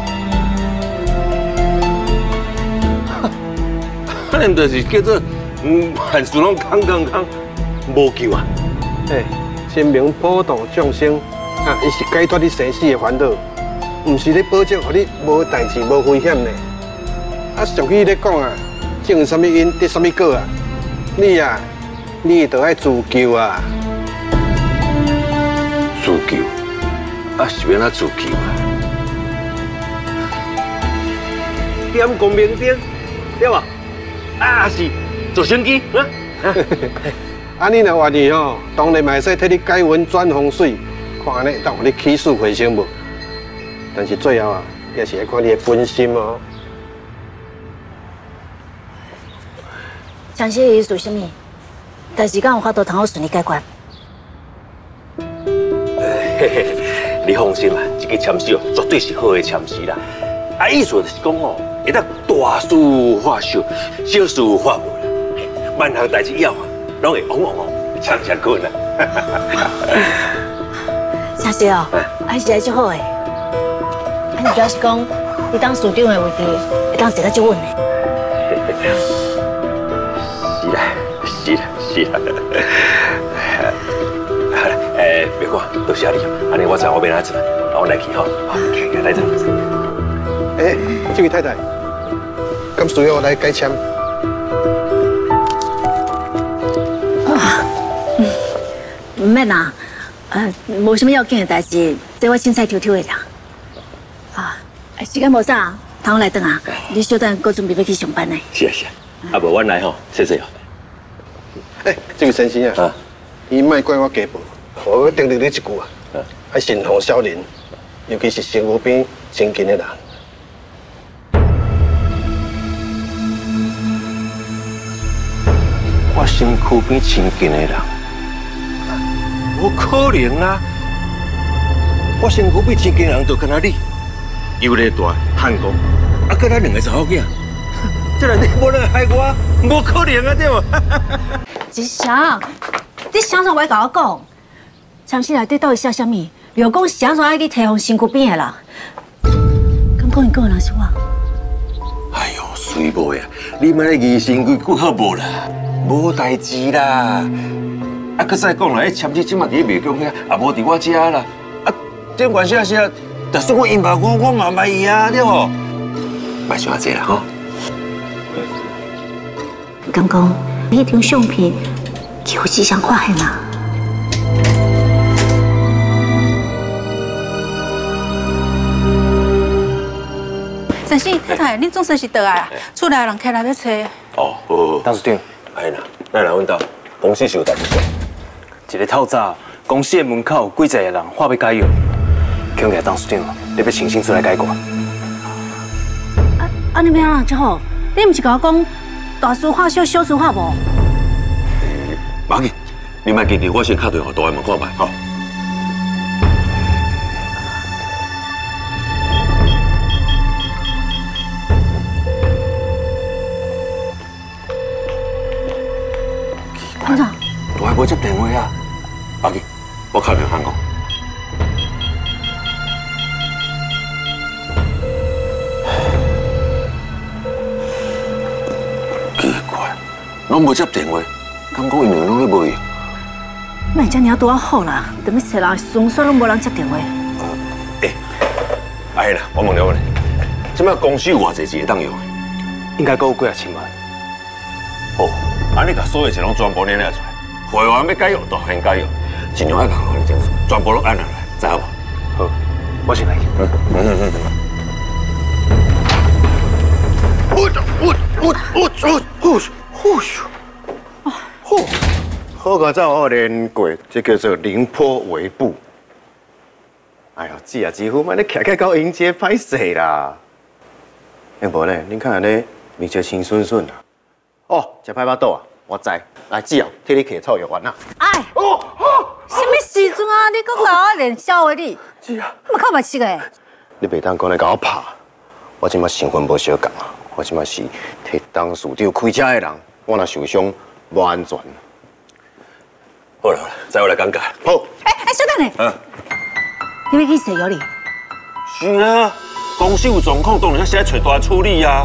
可能就是叫做嗯，万事拢空空空，无救啊！ 哎，神明普度众生，啊，伊是解脱你生死的烦恼，毋是咧保证互你无代志、无危险呢。 啊，俗语咧讲啊，种什么因得什么果啊！你啊，你就爱自救啊！ 自救？啊，是要哪自救啊？点光明灯，对吧？啊，是做生机啊！ 啊，你若愿意吼，当然嘛会使替你改运转风水，看安尼当互你起死回生无？但是最后啊，也是要看你的本心哦。 详细的意思是什么？但是敢有法度通好顺利解决？ 嘿嘿，你放心啦，这个签诗哦，绝对是好的签诗啦。啊，意思就是讲哦，会当大事化小，小事化无啦。万项代志以后啊，拢会往往往常常过啦。 诚实哦，还是还足好诶。啊，你表示讲，你当署长的位置会当坐得足稳的。 是啦，是啦，是啦。好了，诶，别管，多谢你，安尼我知我要哪做，我来去吼。好，来走。 诶，这位太太，敢需要我来改签？ 啊，嗯，唔免啦，呃，无什么要紧的代志，这我凊彩抽抽的啦。啊，时间无啥，通我来等啊。你小等，搁准备要去上班呢。 是啊是啊。 啊，无阮来吼，谢谢哦。 哎，这个先生啊，你莫怪我家暴，我要叮咛你一句啊，爱慎防小人，尤其是身躯边亲近的人。 我身躯边亲近的人，无可能啊！我身躯边亲近的人就跟他你，有咧大汉公，啊，跟咱两个查某囝。 这内底无人害我，无可能啊，对无？ 吉祥，你啥时会甲我讲？签诗内底到底写啥物？又讲啥时爱去提防身躯边的人？敢讲伊讲的人是我？ 哎呦，水某呀，你莫咧疑神疑鬼好无啦？无代志啦。啊，搁再讲啦，迄签诗即马伫咧庙宫遐，也无伫我遮啦。啊，这关系是啊，就算我因捌我，我嘛捌伊啊，对无？莫想遐济啦，吼。 敢讲，迄张相片有吉祥看的嘛？ 先生太太，恁总算是倒来啊！厝内人开来要找。 哦，好好。董事长，哎啦，咱来阮兜，公司是有代志。 一个透早，公司的门口有几个人话要解约，恐吓董事长，你要亲身出来解决。 啊啊！你要安怎才好？你毋是甲我讲？ 大事化小，小事化无。 无要紧，你莫记住，我先敲电话大家问看卖，吼。 班长， 大家无接电话啊？无要紧，我敲电话讲。 拢无接电话，敢讲因两拢咧无用？ 那遮尔拄啊好啦，踮咧找人顺续拢无人接电话。 诶，阿兄啦，我问你问你，即摆公司有偌济钱会当用？ 应该够几啊千万。 好，安尼甲所有钱拢全部领了出来，会员要解约就先解约，尽量爱甲互你证书，全部都按下来，知影无？ 好，我先来。 嗯嗯嗯嗯。我我我我我呼咻！ 好，好个早我练过，这叫做凌波微步。哎呦，姐啊，几乎买你徛起到迎接歹势啦。要无咧，你看咧面色青顺顺啊。哦，食歹巴肚啊，我知。来，姐啊，替你摕草药丸啊。 哎，哦哦，什么时阵啊？你搁甲我练小话你？ 姐啊， 我靠白痴个。 你袂当讲来甲我拍，我即马身份无相共啊，我即马是替董事长开车的人，我若受伤无安全。 好啦好啦，再我来讲解。 好。 哎哎，小等咧。 嗯。 你要去洗药哩？ 是啊，公司有状况，当然要先找大处理啊。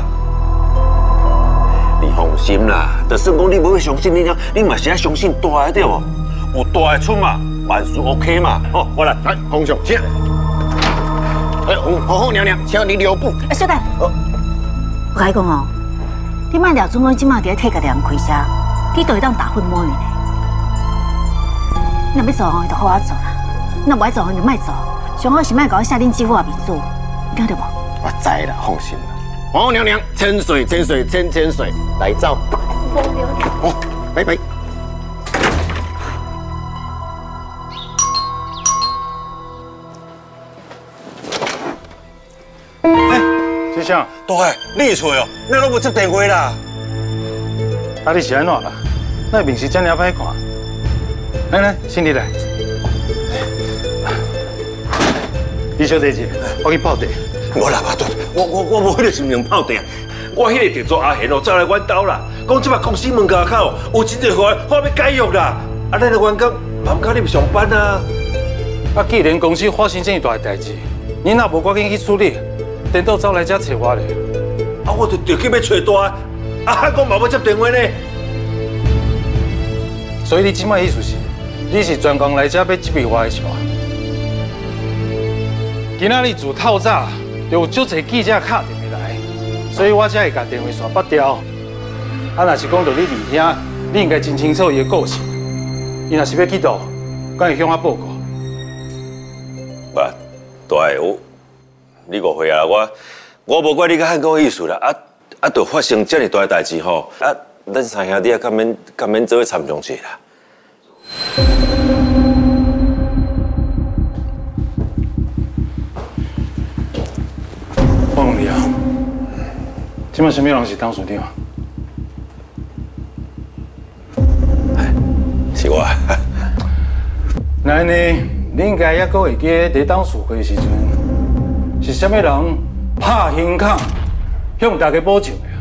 你放心啦，就算讲你无去相信你了，你嘛是要相信大的对无？有大的出嘛，万事 OK 嘛。好，我来， 来，洪兄，请。哎，洪好好娘娘，请你留步。 哎，小等。哦。我甲你讲哦，你莫了总讲即马伫咧替家己人开车，你都会当打混摸鱼呢。你若要做哦，就好好做啦；你若不爱做，你就莫做。上好是莫甲我下定几副啊面子，你听到无？ 我知啦，放心啦。皇后娘娘，千岁千岁千千岁，来走。哦，拜拜。 哎，先生， 大海，你出哦，你拢无接电话啦？ 啊，你是安怎啦？那面是真尔歹看。来来，先入来。你小姐姐，我去泡茶。 无啦，爸对，我我我无迄个心情泡茶，我迄个定做阿贤哦，走来阮兜啦，讲即摆公司门口口有真侪货，我要解约啦。啊，咱的员工忙到你不上班啊？ 啊，既然公司发生这么大的代志，你若无赶紧去处理，颠倒走来遮找我咧。 啊，我就着急要找大，啊，我嘛要接电话呢。 所以你即摆意思是，你是专工来遮要击毙我的是吧？今仔日自透早就有足侪记者敲电话来，所以我才会甲电话线拔掉。啊，若是讲到你二兄，你应该真清楚伊的故事。伊若是要去倒，敢会向我报告？ 不，大个我，你误会啊！我我无怪你甲汉讲意思啦。啊啊，就发生这么大代志吼，啊，咱三兄弟啊，敢免敢免做伙参详者啦。 我问你啊，今麦什么人是董事长？ 是我。 那呢，你应该还阁会记伫董事会时阵，是什么人拍胸孔向大家保证的啊？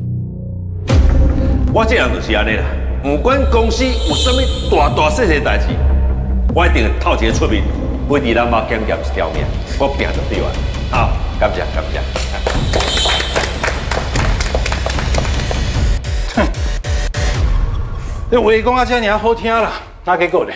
我这人就是安尼啦，不管公司有啥物大大小小代志，我一定会透一个出面，每日人马检验一条命，我拼就对啊！好，感谢感谢。 哼，你话讲啊，遮尔好听啦，哪结果呢？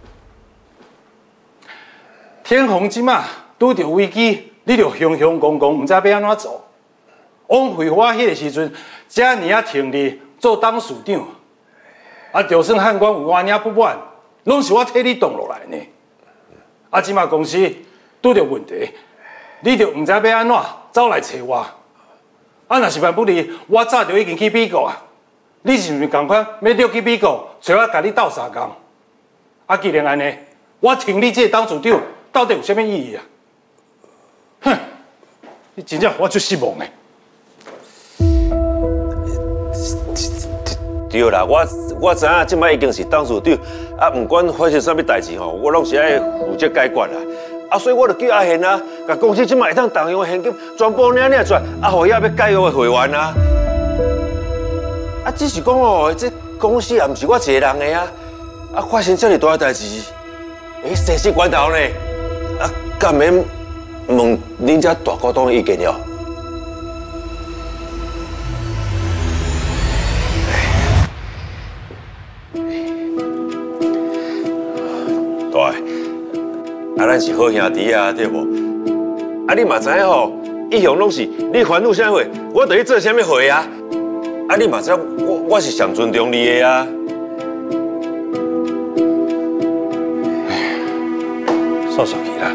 天虹即马拄着危机，你就雄雄公公，唔知要安怎做。枉费我迄个时阵，遮尔啊挺你做董事长，啊，就算汉官有安尼不满，拢是我替你挡落来呢。啊，即马公司拄着问题，你就唔知要安怎走来找我。啊，若是万不利，我早就已经去美国啊。你是毋是共款要着去美国找我甲你斗相共？啊，既然安尼，我挺你这个董事长。到底有啥物意义啊？哼！你真正我最失望的。 对啦，我我知影即摆已经是董事长，啊，不管发生啥物代志吼，我拢是爱负责解决啦。啊，所以我就叫阿贤啊，甲公司即摆会当动用现金全部领领出来，啊，互遐要解约的会员啊。啊，只是讲哦，这公司也毋是我一个人的啊，啊，发生这么大代志，诶，生死关头呢。啊，敢免问恁遮大股东的意见了？ 大个，啊，咱是好兄弟啊，对无？啊，你嘛知影吼，一向拢是你烦恼啥货，我就去做啥物货啊。啊，你嘛知影我我是上尊重你的啊。 煞煞去啦！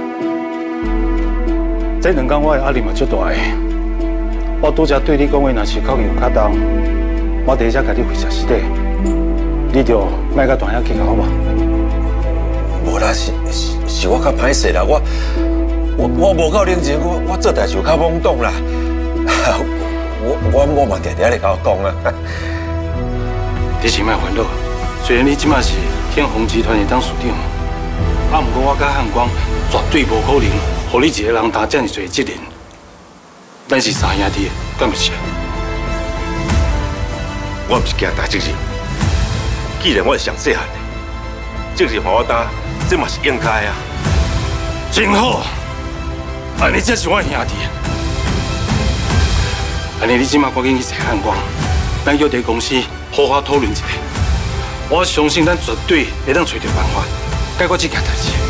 这两天我的压力嘛足大个，我拄则对你讲话，若是口有卡重，我第一只甲你回实实底，你着莫甲大声去好无？ 无啦，是是是我较歹势啦，我我我无够认真，我我做代志有较懵懂啦。我我我嘛定定咧甲我讲啊。 你是莫烦恼，虽然你即马是天虹集团的董事长。啊，不过我甲汉光绝对无可能，互你一个人担这么多责任。咱是三兄弟，敢不是？ 我毋是惊担责任，既然我是上细汉的，责任互我担，这嘛是应该啊。 真好，安尼才是我兄弟。安尼你即马赶紧去找汉光，咱约伫公司好好讨论一下。我相信咱绝对会当找到办法。解决这件代志。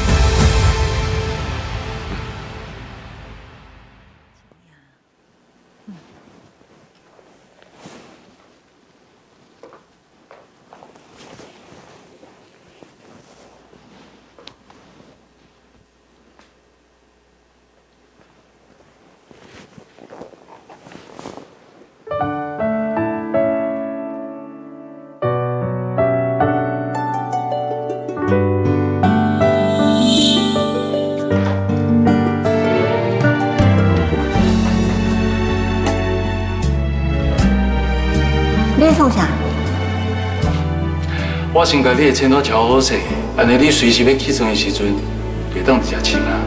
我先甲你的签到调好势，安尼你随时要起床的时阵，会当直接签啊。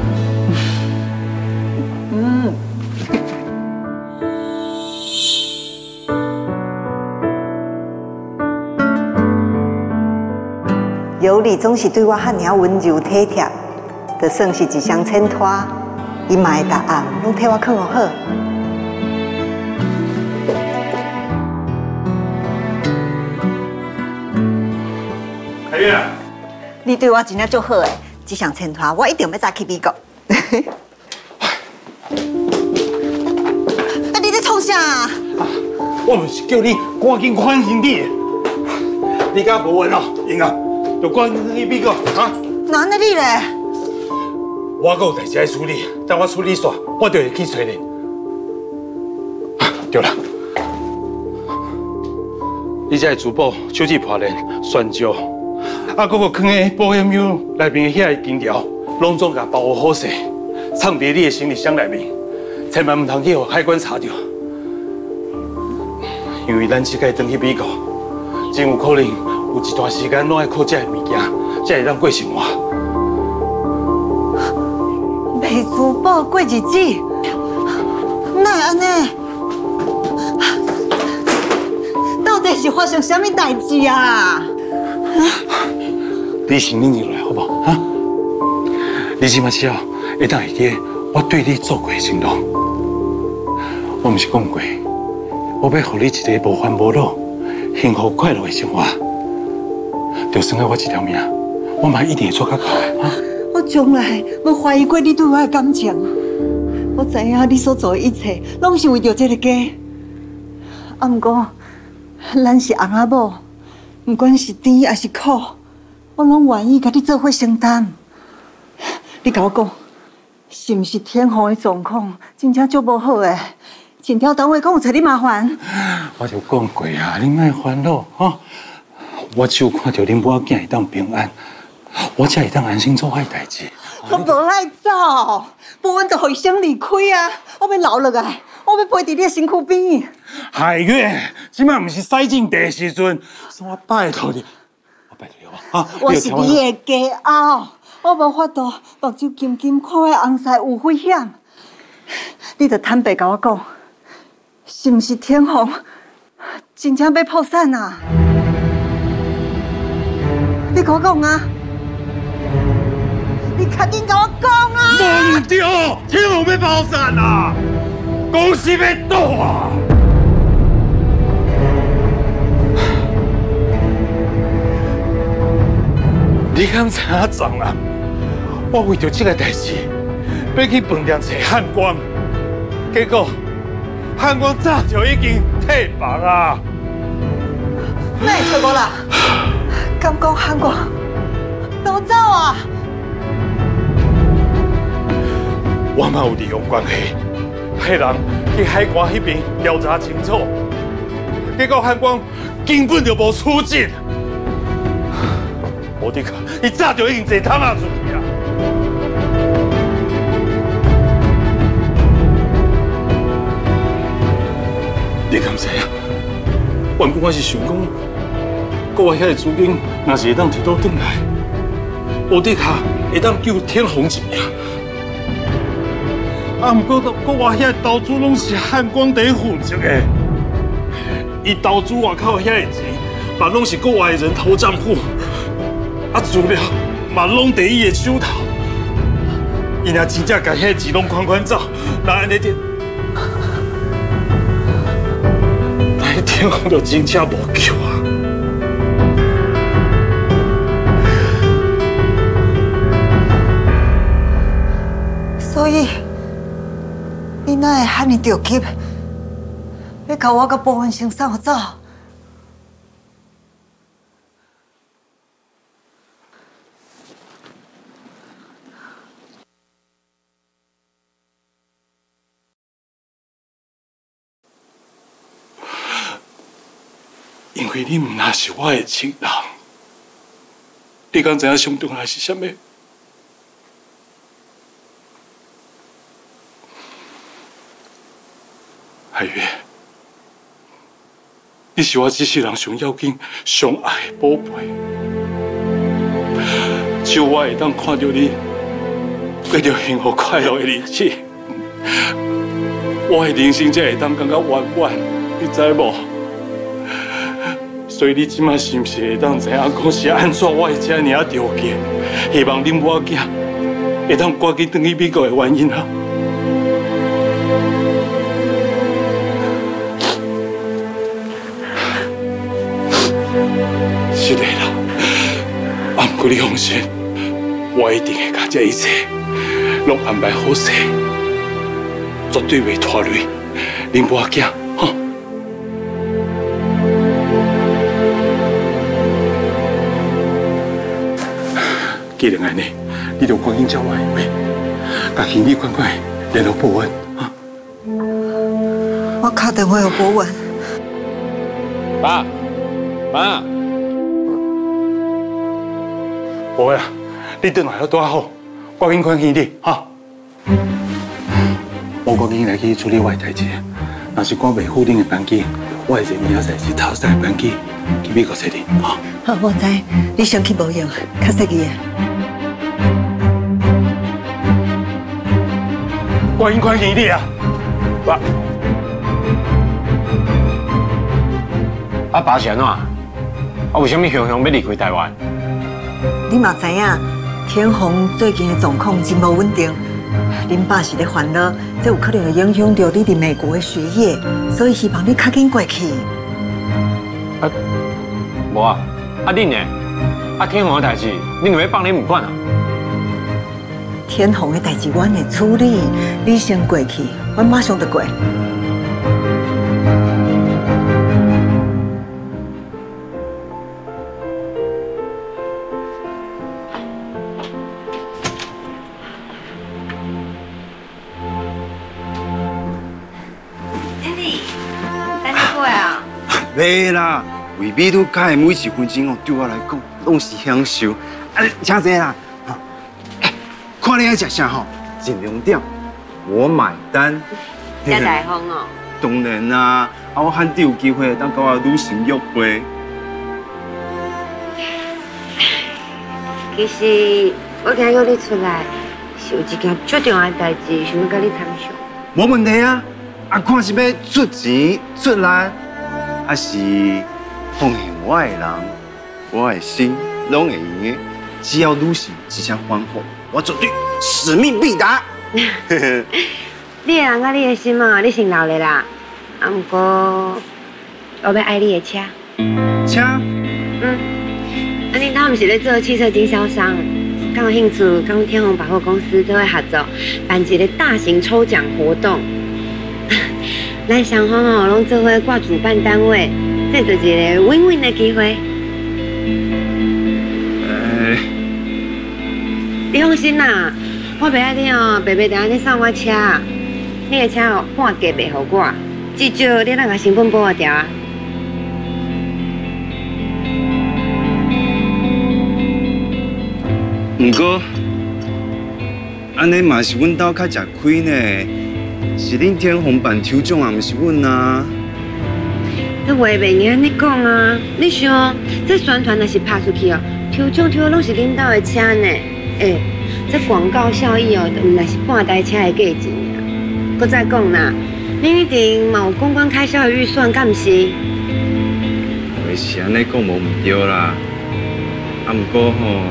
嗯。尤里总是对我遐尔温柔体贴，就算是一双衬拖，伊嘛会逐暗拢替我藏好好。 凯月， 你对我真正足好诶，这双衬拖我一定要早去美国。啊！你咧创啥？ 我唔是叫你赶紧反省你，你敢无稳哦？英啊，就赶紧去美国啊！ 哪呢你咧？ 我还有代志要处理，等我处理煞，我就会去找你。啊，对了，你这珠宝手指破链、栓胶，啊，搁个放喺保险箱内面遐个金条，拢总甲包好势，藏伫你的行李箱内面，千万唔通去互海关查到。因为咱即届转去美国，真有可能有一段时间拢爱靠这个物件，才会当过生活。 卖珠宝过日子，哪会安尼？到底是发生什么代志啊？ 你先冷静落来好不好？啊！你即马只要会当会记我对你做过的承诺，我毋是讲过。我要互你一个无烦无恼、幸福快乐的生活，就算爱我一条命，我嘛一定会做较好的啊！ 我从来无怀疑过你对我的感情，我知影你所做的一切，拢是为着这个家。啊，不过咱是翁仔某，不管是甜还是苦，我拢愿意甲你做伙承担。你甲我讲，是毋是天虹的状况真正足无好诶？前条单位讲有找你麻烦， 我就讲过啊，你莫烦恼哈。我只有看到恁母仔囝会当平安，我才会当安心做我的代志。 我无爱走，不阮就互伊先离开啊！我要留落来，我要陪伫你的身躯边。 海月，即摆毋是洗净地的时阵，我拜托你，我拜托你好啊！ 我是你的家后，我无法度目睭金金看我翁婿有危险。你着坦白甲我讲。是毋是天虹真正要破产啊？你甲我讲啊！你赶紧甲我讲啊！ 无唔对，天虹要破产啊！公司要倒啊！你敢知影怎啊？ 我为着这个代志，要去饭店找汉光，结果汉光早就已经退房啊！ 哪会找我啦？敢讲汉光都走啊？ 我嘛有利用关系，害人去海关迄边调查清楚，结果汉光根本就无出境。我的靠，伊早就已经坐汤啊出去啊！你敢知影？原本我是想讲，国外遐个资金若是会当摕倒转来，我的靠会当救天虹一命。啊，毋过国外遐投资拢是汉光在负责的，伊投资外口遐个钱，嘛拢是国外的人头账户，啊资料嘛拢在伊的手头。伊若真正甲遐钱拢款款走，那安尼就，那天虹就真正无救啊！ 所以。你哪会遐尼着急？要甲我甲部分先送走？ 因为你毋那是我的亲人，你敢知影上重要是啥物？海月，你是我这世人上要紧、上爱的宝贝。只有我会当看到你过着幸福快乐的日子，我的人生才会当感觉圆满，你知无？所以你即马是毋是会当知影讲是安怎我会这尔啊条件？希望恁某囝会当赶紧转去美国的原因啊？是的啦，啊，不过你放心，我一定会把这一切拢安排好势，绝对袂拖累恁某囝，吼。既然安尼，你就赶紧照我的话，甲兄弟赶快联络保安，哈。 我打电话给保安。 爸，妈。 无啊，你转来要带好，赶紧看兄弟哈。我赶紧来去处理我的代志。若是赶袂赴恁的班机，我会坐明仔载是头三个班机去美国设定哈。 好，我知，你先去无用，较适宜的。 赶紧看兄弟啊！爸， 啊爸是安怎？啊为什么雄雄要离开台湾？ 你嘛知影，天虹最近的状况真无稳定，恁爸是咧烦恼，这有可能会影响到你伫美国的学业，所以希望你较紧过去。 啊，无啊，啊恁呢？啊天虹的代志，恁要放恁唔管啊？ 天虹的代志，阮会处理，你先过去，阮马上就过。 袂啦，为美都改每一分钟哦，对我来讲拢是享受。啊，请坐啦，哈，看你爱食啥吼，尽量点，我买单。 遮大方哦。 当然啦，啊，我罕得有机会当甲我女神约会。 其实我今日约你出来，是有一件最重要的代志，想要甲你参详。 无问题啊，啊，看是要出钱出力。还是奉献我的人，我的心拢会用的。只要女神一声欢呼，我绝对使命必达。 你的人甲你的心嘛，你先留咧啦。啊，不过我要爱你的车。 车？ 嗯。啊，你当毋是咧做汽车经销商？ 敢有兴趣跟阮天虹百货公司做伙合作，办一个大型抽奖活动。咱双方哦，拢做伙挂主办单位，这就是一个 win win 的机会。 诶、 你放心啦，我袂爱你哦，白白地安尼送我车，你的车哦半价卖互我，至少你咱甲成本保护掉啊。 不过，安尼嘛是阮兜较吃亏呢。是恁天虹办抽奖啊，毋是阮啊。 这话袂用安尼讲啊！你想，这宣传若是拍出去哦，抽奖抽的拢是恁兜的车呢。诶、欸，这广告效益哦，毋乃是半台车的价钱啊。搁再讲啦，恁一定嘛有公关开销的预算，敢毋是？ 话是安尼讲无毋对啦，啊毋过吼。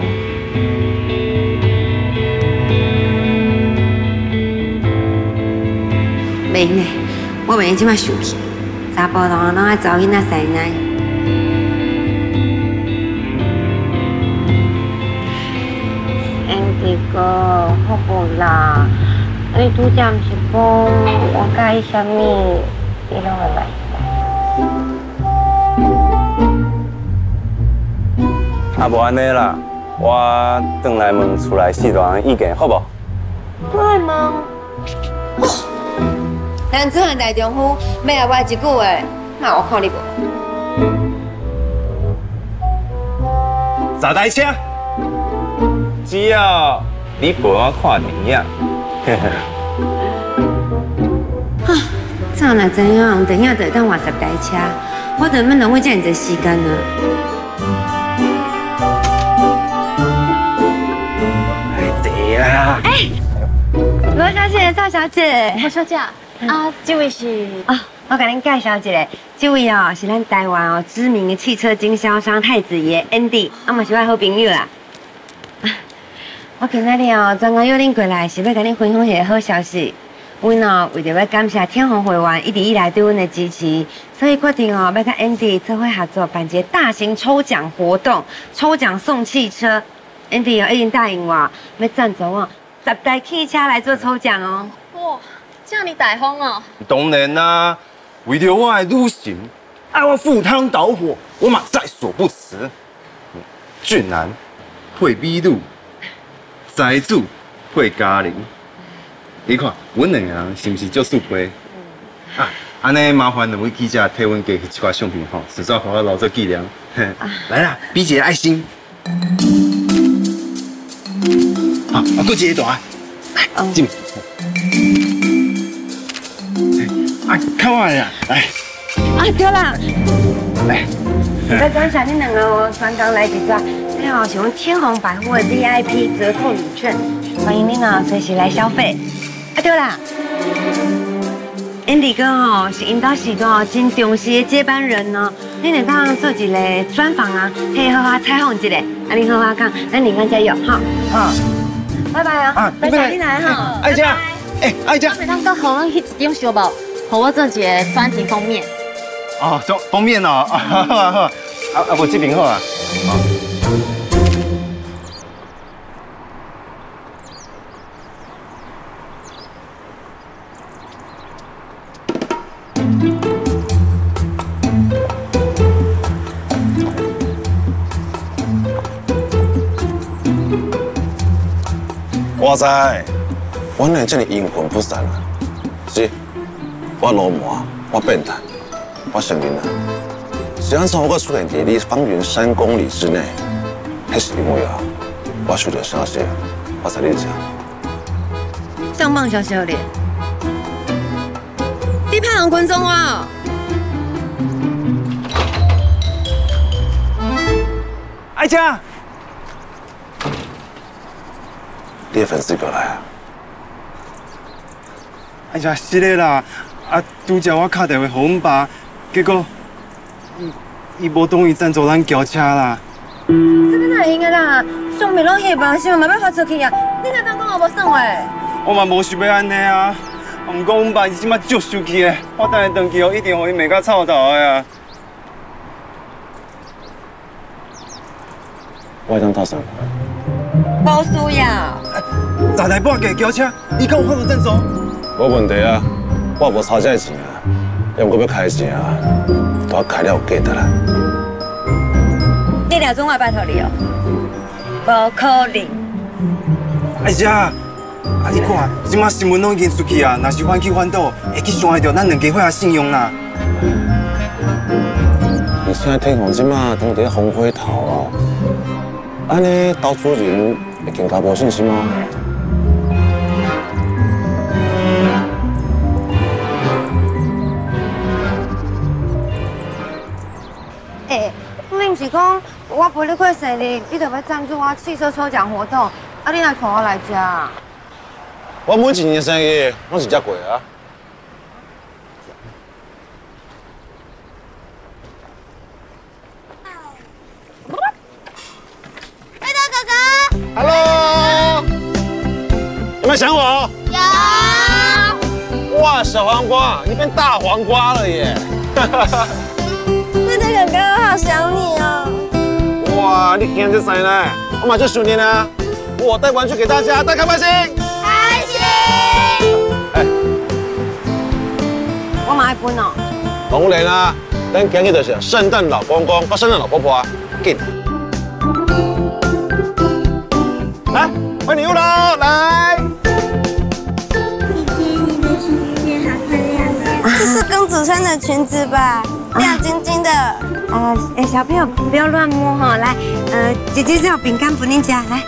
袂呢，我袂用即摆生气，查甫人拢爱找囡仔塞奶。Andy 哥，好不啦？你拄则毋是讲我介意啥物，你拢会买。 啊，无安尼啦，我转来问厝内四大人意见，好无？ 对吗？咱主任大丈夫要来我一句话，那我看你无。 十台车，只要你陪我看电影。 哈，早若知影电影就会当换十台车，我就免浪费这么多时间啊。 哎，对啦。 哎，罗小姐、赵小姐， 罗小姐。啊，这位是啊，我给您介绍一下，这位哦是咱台湾哦知名的汽车经销商太子爷 Andy， 啊嘛是我好朋友啦。我今仔日哦专工约恁过来，是要跟恁分享一个好消息。阮哦为着要感谢天虹会员一直以来对阮的支持，所以决定哦要跟 Andy 做伙合作办一个大型抽奖活动，抽奖送汽车。Andy 哦已经答应我，要赞助我十台汽车来做抽奖哦。 哇！这样你大方哦！ 当然啦，为了我的女神，爱我赴汤蹈火，我嘛在所不辞。俊男配美女，财主配家庭。你看，阮两个人是毋是足速配？啊，安尼麻烦两位记者替阮加一寡相片吼，实在互我留作纪念。来啦，比一个爱心。好，啊，搁一个大，来，进。啊，看我呀，来。 啊，对啦， 来。 要感谢恁两个哦，专工来一抓，这哦是阮天虹百货的 V I P 折扣礼券，欢迎恁哦随时来消费。啊，对啦 ，Andy 哥哦是因兜时段哦真重视的接班人哦，恁会当做一个专访啊，可以好好采访一下，啊，恁好好讲，咱另外再约哈。啊，拜拜啊， 啊， 拜拜，你来哈， 爱佳，哎，爱佳， 每当跟好咱去一张小包。和我做一个专辑封面。 哦，做封面哦，啊好啊好，啊啊无这边好啊。 我知，阮俩这么阴魂不散啊，是。我罗马，我变态，我承认啊，是安怎我出现伫你方圆三公里之内，那是因为啊，我收到消息，我才你讲。 上榜消息咧，你派人跟踪我？ 爱佳， 你的粉丝过来啊？ 哎呀，是的啦。啊！拄则我打电话给阮爸，结果伊伊无同意赞助咱轿车啦。 这边哪会用个啦？相片拢翕吧，新闻嘛要发出去啊！你哪当讲我无算话？ 我嘛无想要安尼啊，毋过阮爸伊即摆足生气的，我等下回去哦，一定互伊骂到臭头的啊！ 我当到上班。 无需要。 十台半价轿车，你敢有法度赞助？ 无问题啊，我无差这钱啊，要不过要开钱啊，都要开了有价得啦。 你了准我拜托你哦，无可能。 哎呀，啊你看，即马新闻拢已经出去啊，若是反起反倒，会去伤害到咱两家伙的信用啦。 而且天虹即马当伫风火头哦，安尼投资人会更加无信心吗？ 哎，你唔是讲我陪你过生日，你就要赞助我汽车抽奖活动，啊，你来带我来吃？ 我每一年生日拢是食过啊。 瑞德哥哥 ，Hello， 有没有想我？ 有。 哇，小黄瓜，你变大黄瓜了耶！ 瑞德哥哥，我好想你哦。 哇，你今日生呢？我马上想你呢。我带玩具给大家，大家开不开心？ 开心。 哎， 我嘛爱分哦。 当然啦，咱今日就是圣诞老公公和圣诞老婆婆啊，紧。来，换礼物喽！来。 姐姐，你的裙子好漂亮啊！这是公主穿的裙子吧？亮晶晶的。 呃，哎，小朋友不要乱摸哈。来，呃，姐姐这有饼干不您夹，来。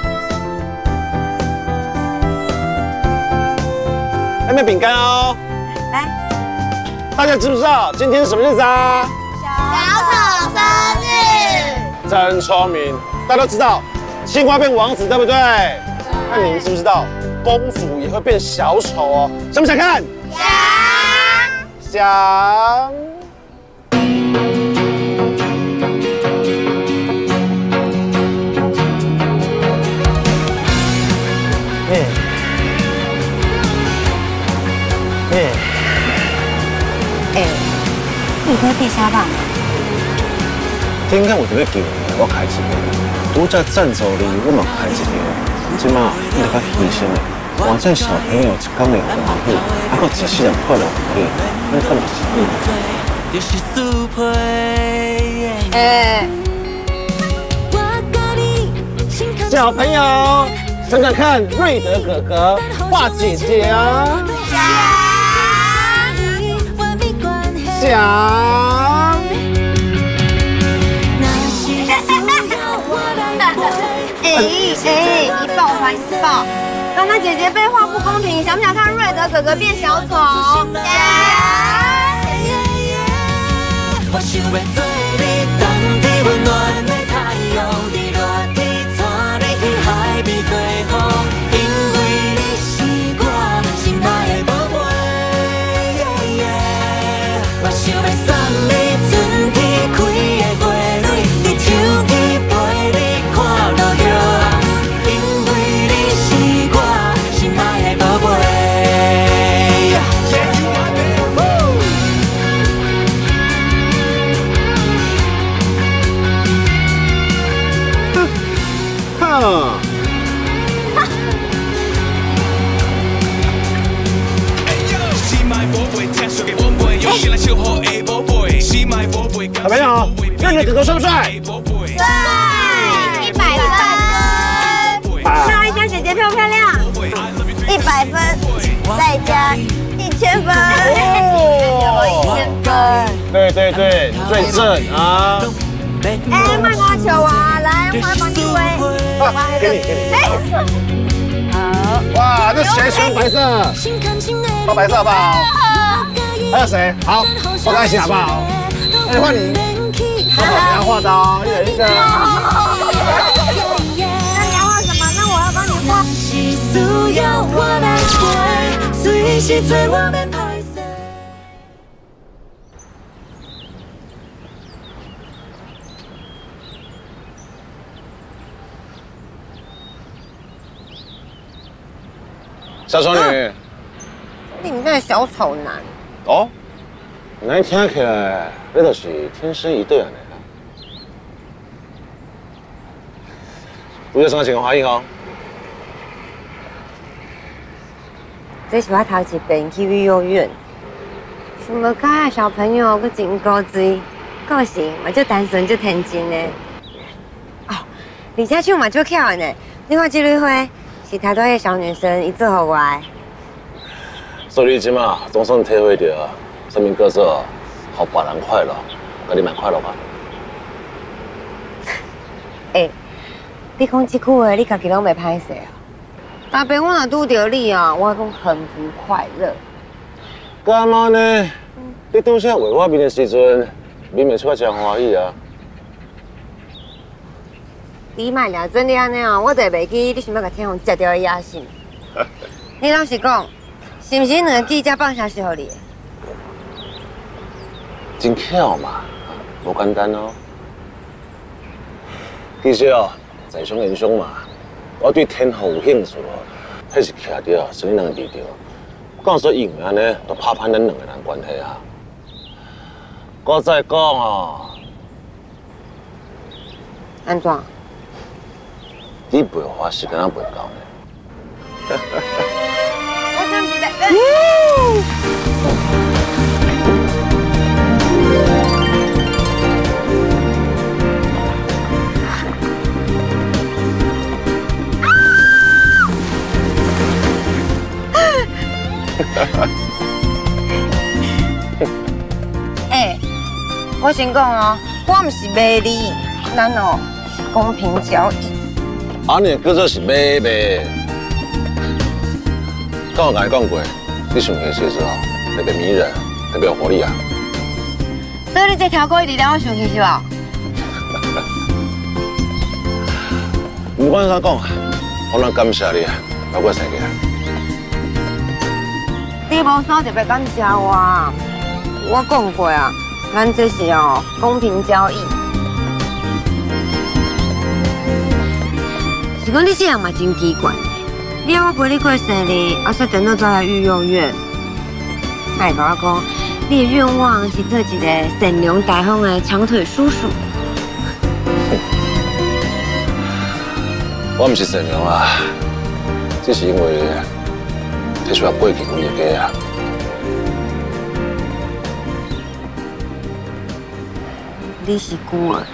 还没饼干哦。 来， 大家知不知道今天是什么日子啊？ 小丑生日。 真聪明，大家都知道青蛙变王子，对不对？那你们知不知道公主也会变小丑哦？想不想看？想。想。嗯。嗯。 哎，你在地下吧？ 今天有特别叫我开一个，独家赞助你，我嘛开一个。即马你较牺牲的，完整小朋友一天的欢喜，还有一世人快乐回忆，你可能是你。哎，小朋友想想看，瑞德哥哥画姐姐啊，想。 哎哎，一抱还一抱！刚刚姐姐被画不公平，想不想看瑞德哥哥变小丑？我想要做你冬天温暖的太阳，你热天带你去海边做风，因为你是我心爱的宝贝。我想要送你春天开的花蕊，伫树枝陪你看落叶。 小朋友，瑞德哥哥帅不帅？ 帅，一百分。 那一家姐姐漂不漂亮？ 一百分，再加一千分。 有一千分。 对对对，最正啊！ 哎，慢花球啊，来，我来帮你挥。 啊，给你给你。 哎，好。 哇，这谁穿白色？穿白色好不好？还有谁？好，我爱心好不好？哎，换你。好，你要画的哦，一人一个。 那你要画什么？那我要帮你画。 小丑女。 你们那小丑男。 哦。咱听起来，你就是天生一对人的。不要伤情欢迎哦。 这是我头一遍去育幼院，想无到小朋友佫真古锥，个性嘛就单纯就天真的。哦，而且唱嘛就巧的呢。你看这蕊花是台大的小女生伊做互我的。 所以你即马总算体会到什么叫做互别人快乐，甲你蛮快乐吧？ 哎，你讲这句话，你家己拢袂歹势哦。大伯，我若拄着你啊，我讲很不快乐。 干嘛呢？你拄则画我面的时阵，面袂出来真欢喜啊！ 你莫了真你安尼哦，我就袂记你想要甲天虹食掉的野心。你老实讲，是毋是两个记者放消息互你？ 真巧嘛，无简单哦。其实哦，在商言商嘛。我对天后有兴趣哦，迄是徛着所以两个地条。讲说因为安尼，都拍歹咱两个人关系啊。我再讲哦， 安怎？ 你陪花时间也袂够呢。 我真是在。哎，我先讲哦，我唔是卖你，咱哦是公平交易。 安尼叫做是买卖。刚我甲你讲过，你上戏的时候特别迷人，特别有活力啊。 所以你这条歌一直让我上戏是吧？ 不管怎讲，我拢感谢你，包括生个。 你无啥特别感谢我，我讲过啊，咱这是哦公平交易。是讲你这样嘛真奇怪，你要我陪你过生日，还说等到再来育幼院，还甲我讲，你的愿望是做一个善良大方的长腿叔叔。 我唔是善良啊，只是因为。这需要过去几日个啊！ 你是孤儿。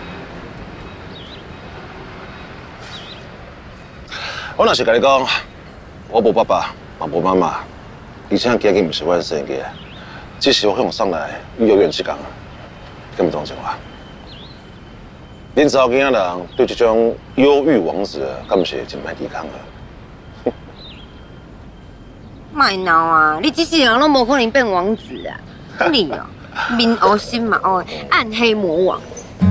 我若是甲你讲，我无爸爸，嘛无妈妈，而且家己唔是我生嘅，只是我向送来育幼院之工，根本当真话。恁查某囝仔人对这种忧郁王子，敢唔是真歹抵抗啊？ 卖闹啊！你这世人拢无可能变王子啊！你哦，面黑心嘛哦，暗黑魔王。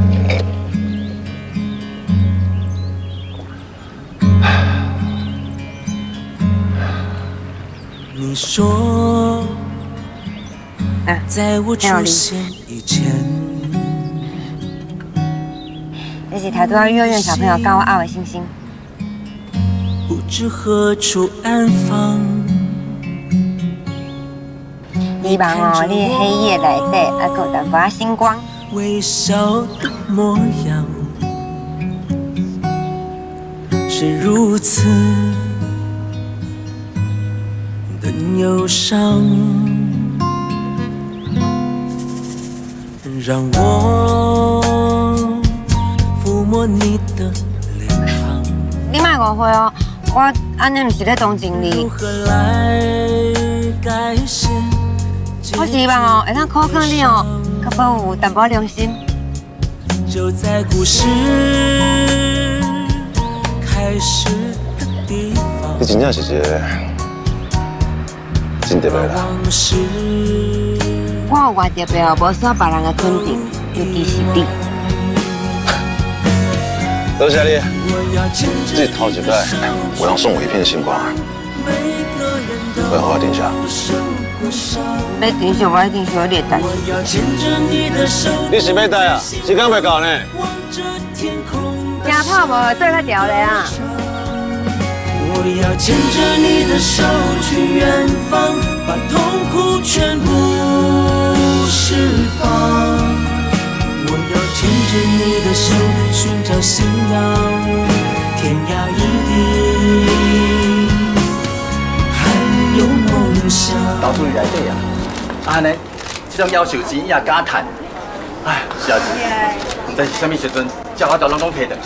你说，在我出现以前， 这是台大幼儿园小朋友教我爱的星星。 不知何处安放。 希望哦，你的黑夜内底还有淡薄仔星光。 微笑的模样是如此的忧伤，让我抚摸你的脸庞。 你莫误会哦，我安尼唔是咧同情你。我希望哦，会当考考你哦，可保有淡薄良心。 就在故事开始的地方。 你真正是一个真特别啦。 我有外特别哦，无需要别人的肯定，尤其是你。 多谢你，这头一摆，有人送我一片星光，我要好好定下。 要定下，我一定是有你的代志。 你是要带啊？时间袂够呢。 听跑无做较调咧啊！ 我要牵着你的手去远方，把痛苦全部释放。我要牵着你的手寻找信仰，天涯一地还有。 投资里内底啊。安尼，这种要求钱也敢趁。哎，小姐，唔知是啥物时阵，叫我到拢拢摕的。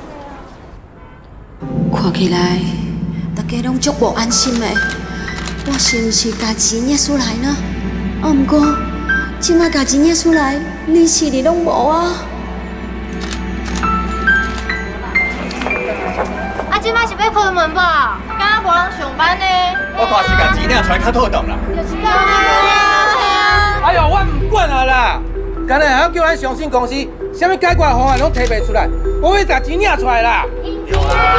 看起来大家拢足无安心的，我是毋是家钱捏出来呢？啊，毋过，即马家钱捏出来，利息你拢无啊！ 啊，即马是要开门吧？敢若无人上班呢？ 我看是家钱捏出来较妥当啦。 就是这样啊！ 哎呦，我唔管啊啦！今日还要叫咱相信公司，什么解决方案拢提袂出来，我要把钱捏出来啦！有啦！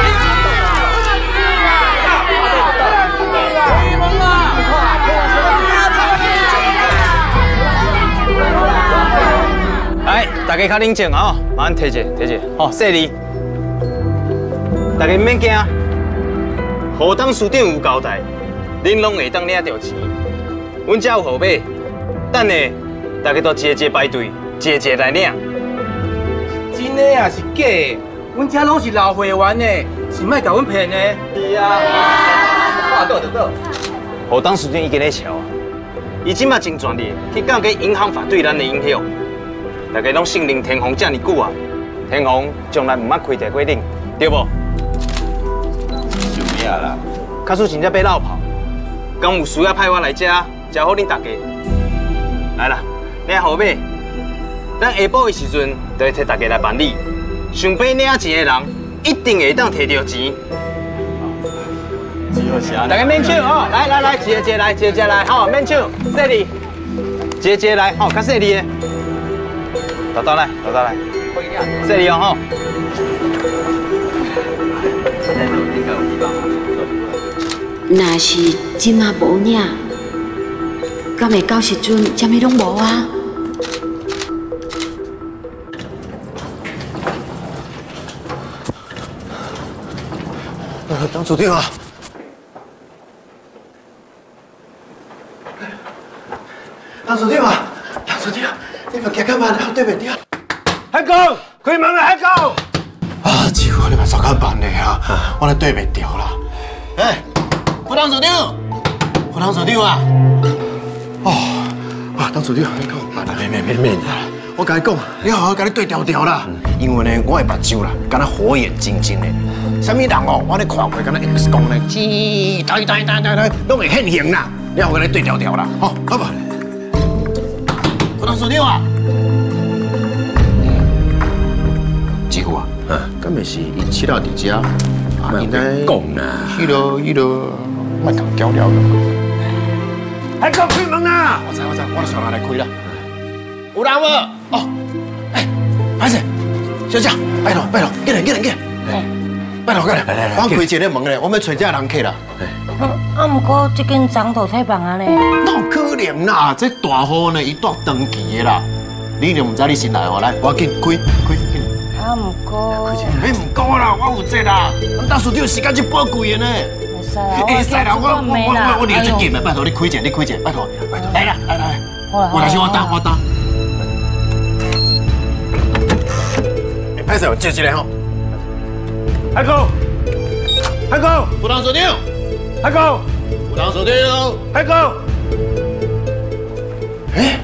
来，大家较冷静哦，慢慢提者提者，吼，谢你。大家免惊，何当司长有交代，恁拢会当领到钱。阮遮有号码，等下大家都一个一个排队，一个一个来领。 真的啊是假的？阮遮拢是老会员的，是莫甲阮骗的。是啊。啊，倒倒倒。 何当司长已经咧瞧啊，伊即马真全力去降低银行法对咱的影响。大家拢信任天虹这么久啊，天虹从来唔捌开条规定，对不？ 有影啦。 假使真正要落跑，敢有需要派我来遮，招呼恁大家。来啦，领号码，咱下晡的时阵就会替大家来办理。想要领钱的人，一定会当摕到钱。大家免手哦，来来来，一个一个来，一个一个来，吼，免手，谢你，一个一个来，吼，较谢你的。豆豆来，豆豆来，谢你哦，吼。 若是即马无领，敢会到时阵啥物拢无啊？ 当处长啊！当处长啊！当处长，你莫行较慢，对袂着。 海公，开门啦，海公！ 啊，师傅，你莫走较慢嘞啊！我来对袂着啦。哎，副当处长，副当处长啊！哦，啊，当处长，你讲，免免免免，我甲你讲，你好好甲你对调调啦。因为呢，我的目睭啦，敢若火眼金睛嘞。啥物人哦，我咧看过，敢若 X 光咧，吱，呆呆呆呆呆，拢会现形啦。你好，甲你对调调啦，吼，好不？副当处长啊！师傅啊，啊，敢袂是伊饲到伫遮，啊，应该讲啦，迄落迄落，莫通交了用。 海公开门啦！ 我知我知，我来上来开啦。有人无？哦，哎，歹势，小姐，拜托拜托，进来进来进来，拜托过来，来来来，我开一个门咧，我要找这人客啦。 啊，不过这间长头菜房啊呢？ 哪有可能啦？这大户呢，伊住长期的啦。你又唔知你先来哦，来，我紧开开紧。 啊，不过， 哎，唔过啦，我有这啦。咱当时有时间就宝贵的呢。 会使啦， 会使啦，我我我我离这近的，拜托你开一下，你开一下，拜托拜托，来啦来来来，我来先我担我担。歹势，接一个吼。 海公，海公， 副当所长， 海公， 副当所长， 海公。 哎，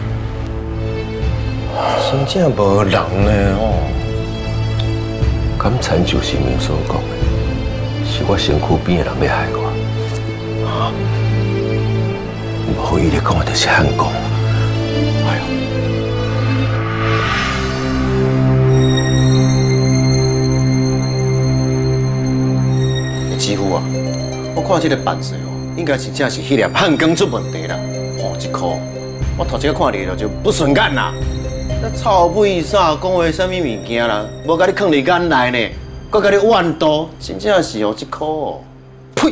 真正无人呢哦。敢亲就是您所讲的，是我身躯边的人要害我，啊！无伊咧讲，就是汉讲。哎呦，师傅啊，我看这个办事哦，应该真正是迄粒汉光出问题啦。哦，一箍，我头前看到就不顺眼啦。那臭尾啥讲话啥物物件啦？无甲你放伫眼内呢，搁甲你怨毒，真正是哦，一箍哦，呸！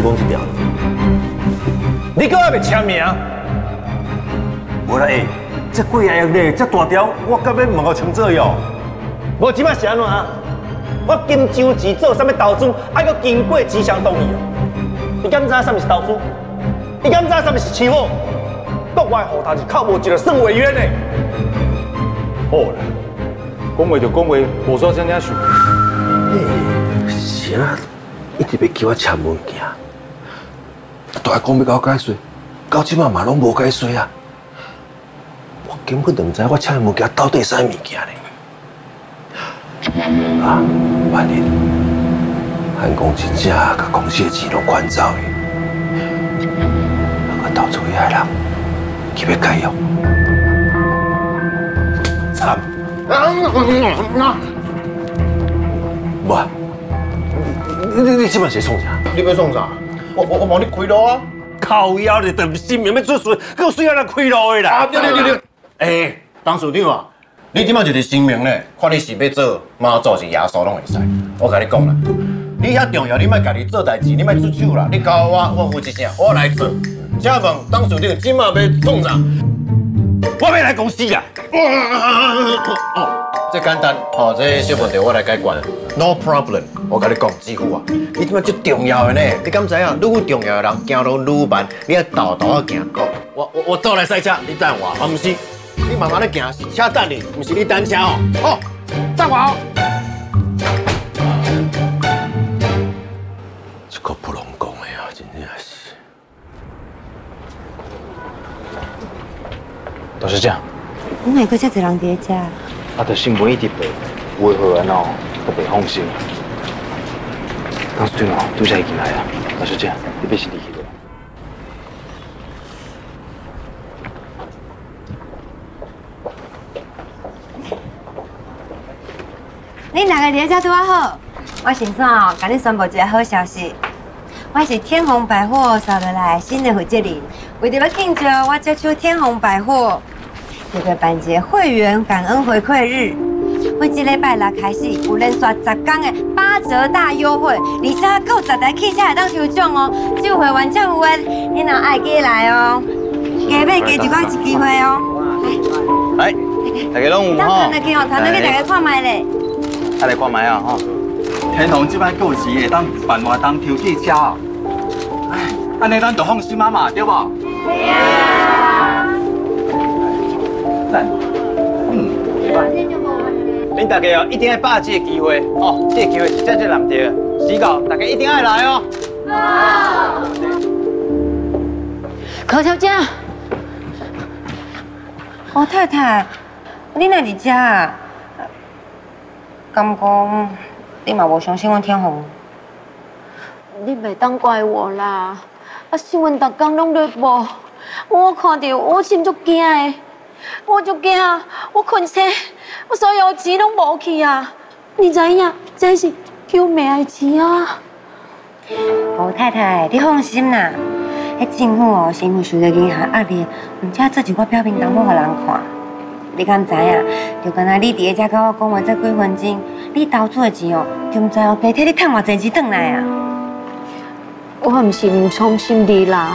你搁还袂签名？ 无啦，哎， 这贵个呢，这大条，我敢要问互清楚哟。无即摆是安怎啊？我金州市做啥物投资，还阁经过吉祥同意哦。你敢知啥物是投资？你敢知啥物是期货？国外户头是靠无一个算违约呢。 好啦，讲话就讲话，无煞这样想。 嘿，是啊，一直要叫我签物件，大讲要甲我解释，到即马嘛拢无解释啊。我根本就唔知我签的物件到底啥物件呢。啊，万一韩公真正甲公司的钱拢管走去，那个投资遐人，去要解约，惨！无啊，你你你即摆是创啥？ 你要创啥？我我我帮你开路啊！ 靠腰的，等新名要出水，够需要来开路的啦！ 啊，对对对对，哎，董事长啊！你即摆就是新名咧，看你是要做猫做是耶稣拢会使。我甲你讲啦，你遐重要，你莫家己做代志，你莫出手啦。你交我，我负一声，我来做。请问董事长即摆要创啥？ 我要来公司啦！ 哦，这简单，哦，这小问题我来解决。No problem， 我甲你讲，师傅啊，你即摆最重要的呢，你敢知影？愈重要的人行路愈慢，你要豆豆啊行过。我我我走来赛车，你等我，我唔是。你慢慢咧行，是车等你，不是你等车哦。好，等我哦。 这个不拢讲的啊，真正是。 都是这样。 你哪个遮侪人伫遮？ 啊，着新闻一直报，有诶会员哦，都袂放心。当时对哦，拄才已经来啊。都是这样，你别是离去的。 你两个伫遮拄啊好，我先算哦，甲你宣布一个好消息，我是天虹百货扫落来新的负责人，为着要庆祝我接手天虹百货，就会办一个会员感恩回馈日。我这礼拜六开始有连续十天的八折大优惠，而且够十台汽车会当抽奖哦，只有会员才有的，你若爱加来哦，加买加一款一机会哦。 来，大家拢有当吼。 团落去哦，团落去大家看卖咧。 再来看卖啊吼！ 天虹即摆购时会当办活动抽汽车哦。哎，安尼咱就放心啊嘛，对无？对啊。赞。嗯。 恁大家哦，一定要把握这个机会哦！这个机会是真正难得，时到大家一定要来哦。好。 柯小姐，侯太太，你哪伫遮啊？敢讲你嘛无相信阮天虹？ 你袂当怪我啦！啊，新闻逐工拢在报，我看到我心足惊的，我足惊，我困醒，我所有钱拢无去啊！你知影，这是救命的钱啊！ 侯太太，你放心啦，迄政府哦是因为受到银行压力，而且做一个票面担保互人看。你敢知影？就敢若你伫个遮甲我讲话这几分钟，你投资的钱哦，就唔知哦，加替你趁偌济钱转来啊！ 我唔是唔相信你啦，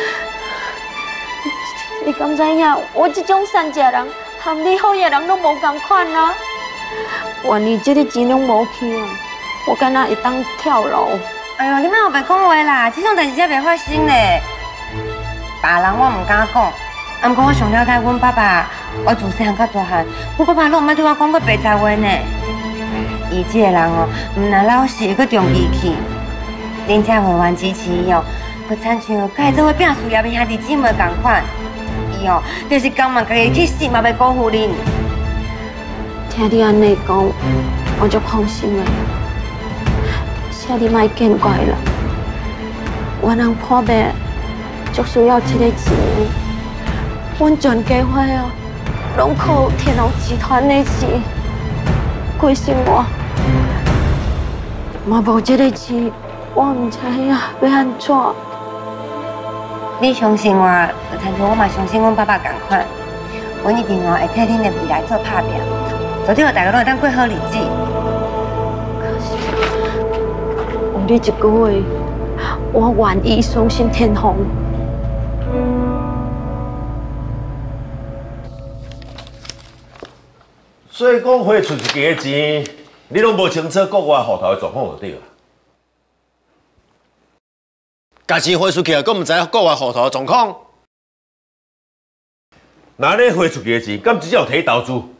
你敢知影？我这种善良人，和你好嘢人拢无共款啊！万一这个钱拢无去啊，我敢若会当跳楼。 哎呦，你莫后白讲话啦，这种代志才袂发生咧。别人我唔敢讲。啊，不过我上了解阮爸爸，我自细汉到大汉，阮爸爸拢唔捌对我讲过白杂话呢。伊这个人哦，唔但老实，佫重义气。恁遮会员支持伊哦，佫亲像甲伊做伙拼事业的兄弟姊妹同款。伊哦，就是甘愿家己去死，嘛袂辜负恁。 听你安尼讲，我就放心了。请你莫见怪啦，我人破病，就需要这个钱。阮全家伙啊，拢靠天虹集团的钱过生活，嘛无这个钱，我唔知影要安怎。 你相信我，就亲像我嘛相信阮爸爸同款，阮一定哦会替恁的未来做打拼，绝对让大家拢会当过好日子。 有你一句话，我愿意相信天虹。 所以讲花出一家钱，你拢无清楚国外户头的状况就对了。 家钱花出去啊，佫唔知国外户头的状况。 那你花出去的钱，敢真正有摕投资？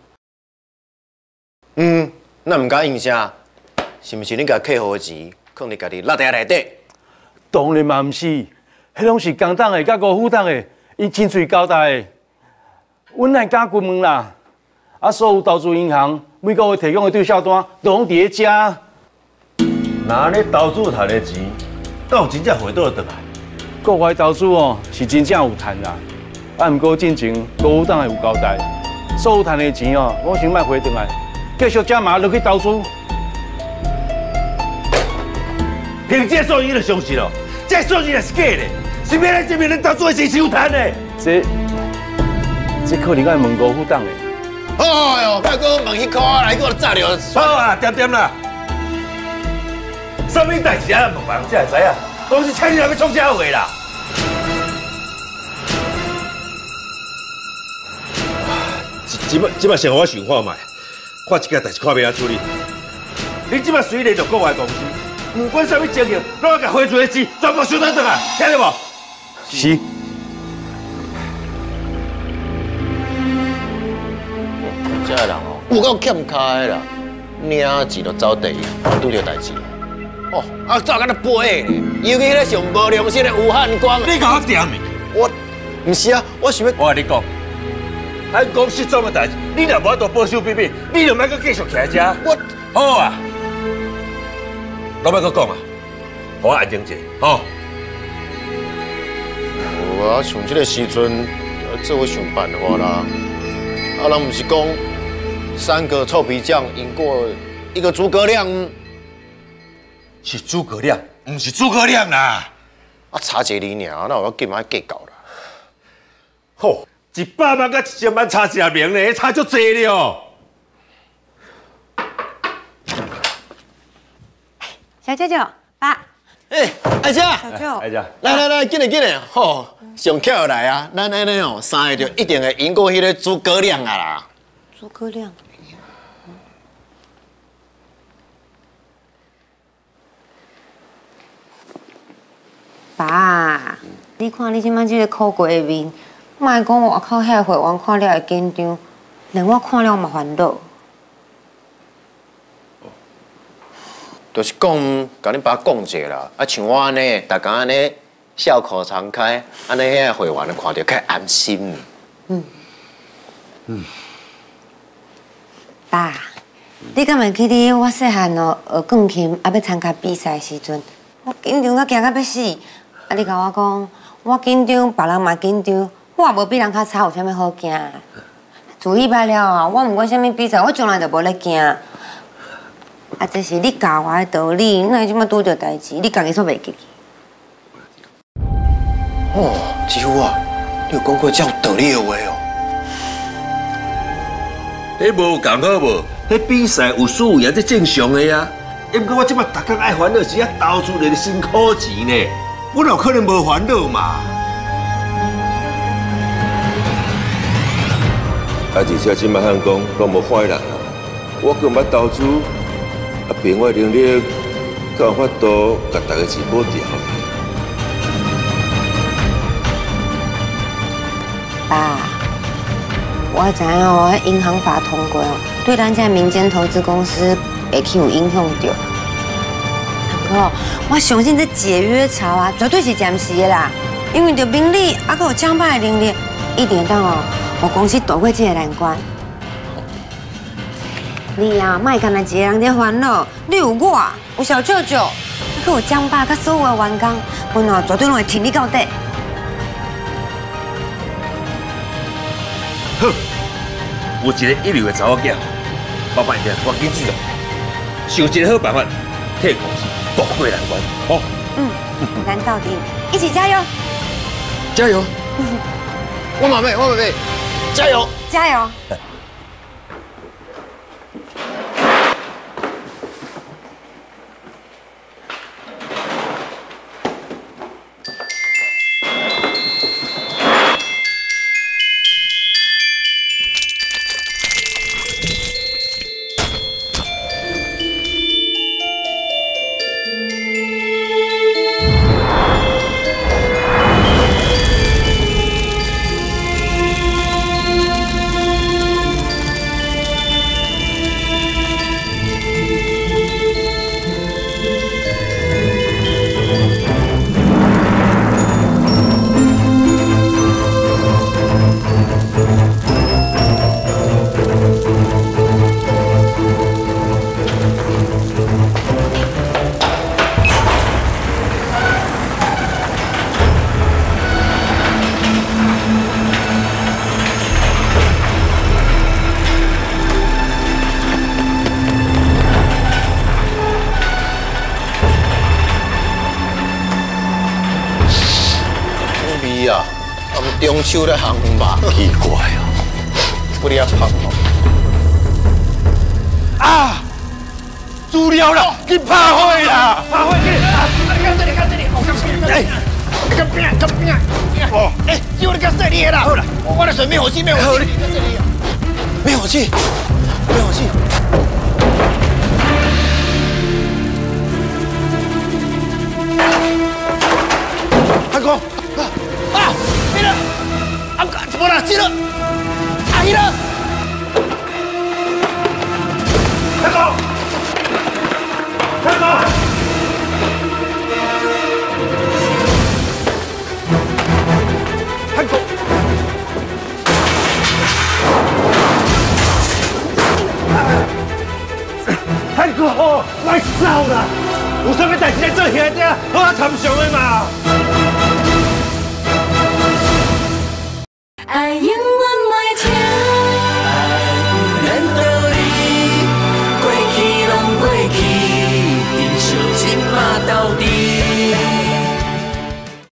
嗯，那唔敢应声，是毋是你甲客户的钱放伫家己落袋内底？ 当然嘛唔是，迄拢是工党的甲五府党的，因亲嘴交代的。阮来敢关门啦！啊，所有投资银行每个月提供的对账单，都拢伫咧遮。 那你投资赚的钱，敢有真正回倒转来？ 国外投资哦，是真正有赚啦。啊，毋过进前五府党的有交代，所有赚的钱哦，我想卖回转来，继续加码落去投资。 凭这数字就相信咯，这数字也是假的，是免咱这边人投资的钱是有赚的。 这这可能爱问五府党的。 哎呦，别个问迄块来，给我炸了。 好啊，点点啦。什么代志啊？问人才会知啊，都是请你来要创啥话啦。即摆即摆先互我想看卖，看即件代志看要安怎处理。你即摆随联络国外公司，不管什么情形，拢要甲花出的钱全部收转转来，听到无？ 是。 这个人哦，有够欠开的啦，领钱就走第一，拄着代志。哦，啊，早甲你背咧，尤其迄个上无良心的吴汉光。 你甲我点的？ 我，唔是啊，我想要。 我甲你讲。咱公司做嘅代志，你若无法度保守秘密，你就莫阁继续徛在遮。 我好啊，老莫阁讲啊，互我安静者，吼。 我像这个时阵，要做伙想办法啦。啊，人唔是讲三个臭皮匠赢过一个诸葛亮， 是诸葛亮，唔是诸葛亮啦。 啊，差一个字尔，那我要紧爱计较啦。 吼。一百万甲一千万差一名呢，差足济了哦。 小舅舅，爸。 哎，阿姐。 小舅。 阿姐。 来来来，紧来紧来，吼，上巧来啊！咱安尼哦，三个就一定会赢过迄个诸葛亮啊啦。 诸葛亮。爸，你看你即摆即个苦过的面。莫讲外口遐会员看了会紧张，连我看了嘛烦恼。 就是讲，甲你爸讲者啦，啊像我安尼，逐工安尼笑口常开，安尼遐会员看着较安心。 嗯。嗯。爸，你敢会记得我细汉哦学钢琴，啊要参加比赛时阵，我紧张到惊到要死。啊，你甲我讲，我紧张，别人嘛紧张。我也无比人较差，有啥物好惊？自迄摆了啊，我毋管啥物比赛，我从来就无咧惊。啊，这是你教我的道理，哪会即摆拄着代志，你家己煞袂记？ 哦，几乎啊，你有讲过这有道理的话哦。 你无讲好无？迄比赛有输有赢，这正常的呀。不过我即摆逐工爱烦恼是啊，投资你的辛苦钱呢，我哪有可能无烦恼嘛？啊！而且即摆汉讲拢无坏人啊，我更捌投资，啊，凭我能力，才有法度甲大家钱补掉。 爸，我知影哦，迄银行法通过哦，对咱这民间投资公司会去有影响到。不过，我相信这解约潮啊，绝对是暂时的啦，因为着名利，啊，佮有奖牌的能力，一定当哦。我公司渡过这个难关，你啊，莫干那一个人在烦恼。你有我，有小舅舅，还有江爸，甲所有的员工，阮哦绝对拢会挺你到底。 好，有一个一流的查某囝，麻烦你我紧记住，想一个好办法，替公司渡过难关。好， 嗯，难到底，一起加油！ 加油！我马妹，我马妹。加油！ 加油！ 双手咧行吧？ 奇怪啊！ 不要跑啊！资料啦，去拍火啦！ 拍火去！啊！你看这里，看这里，好看不？哎，看边，看边！哦，哎，就你看这里啦！好了，我的水灭火器，灭火器，你看这里。 灭火器，灭火器。 阿公，啊啊，没了！阿公，怎么了？进了！阿姨了！阿公，阿公，阿公。汉哥，我走啦！有啥物代志来做兄弟，好啊参详的嘛。 爱因为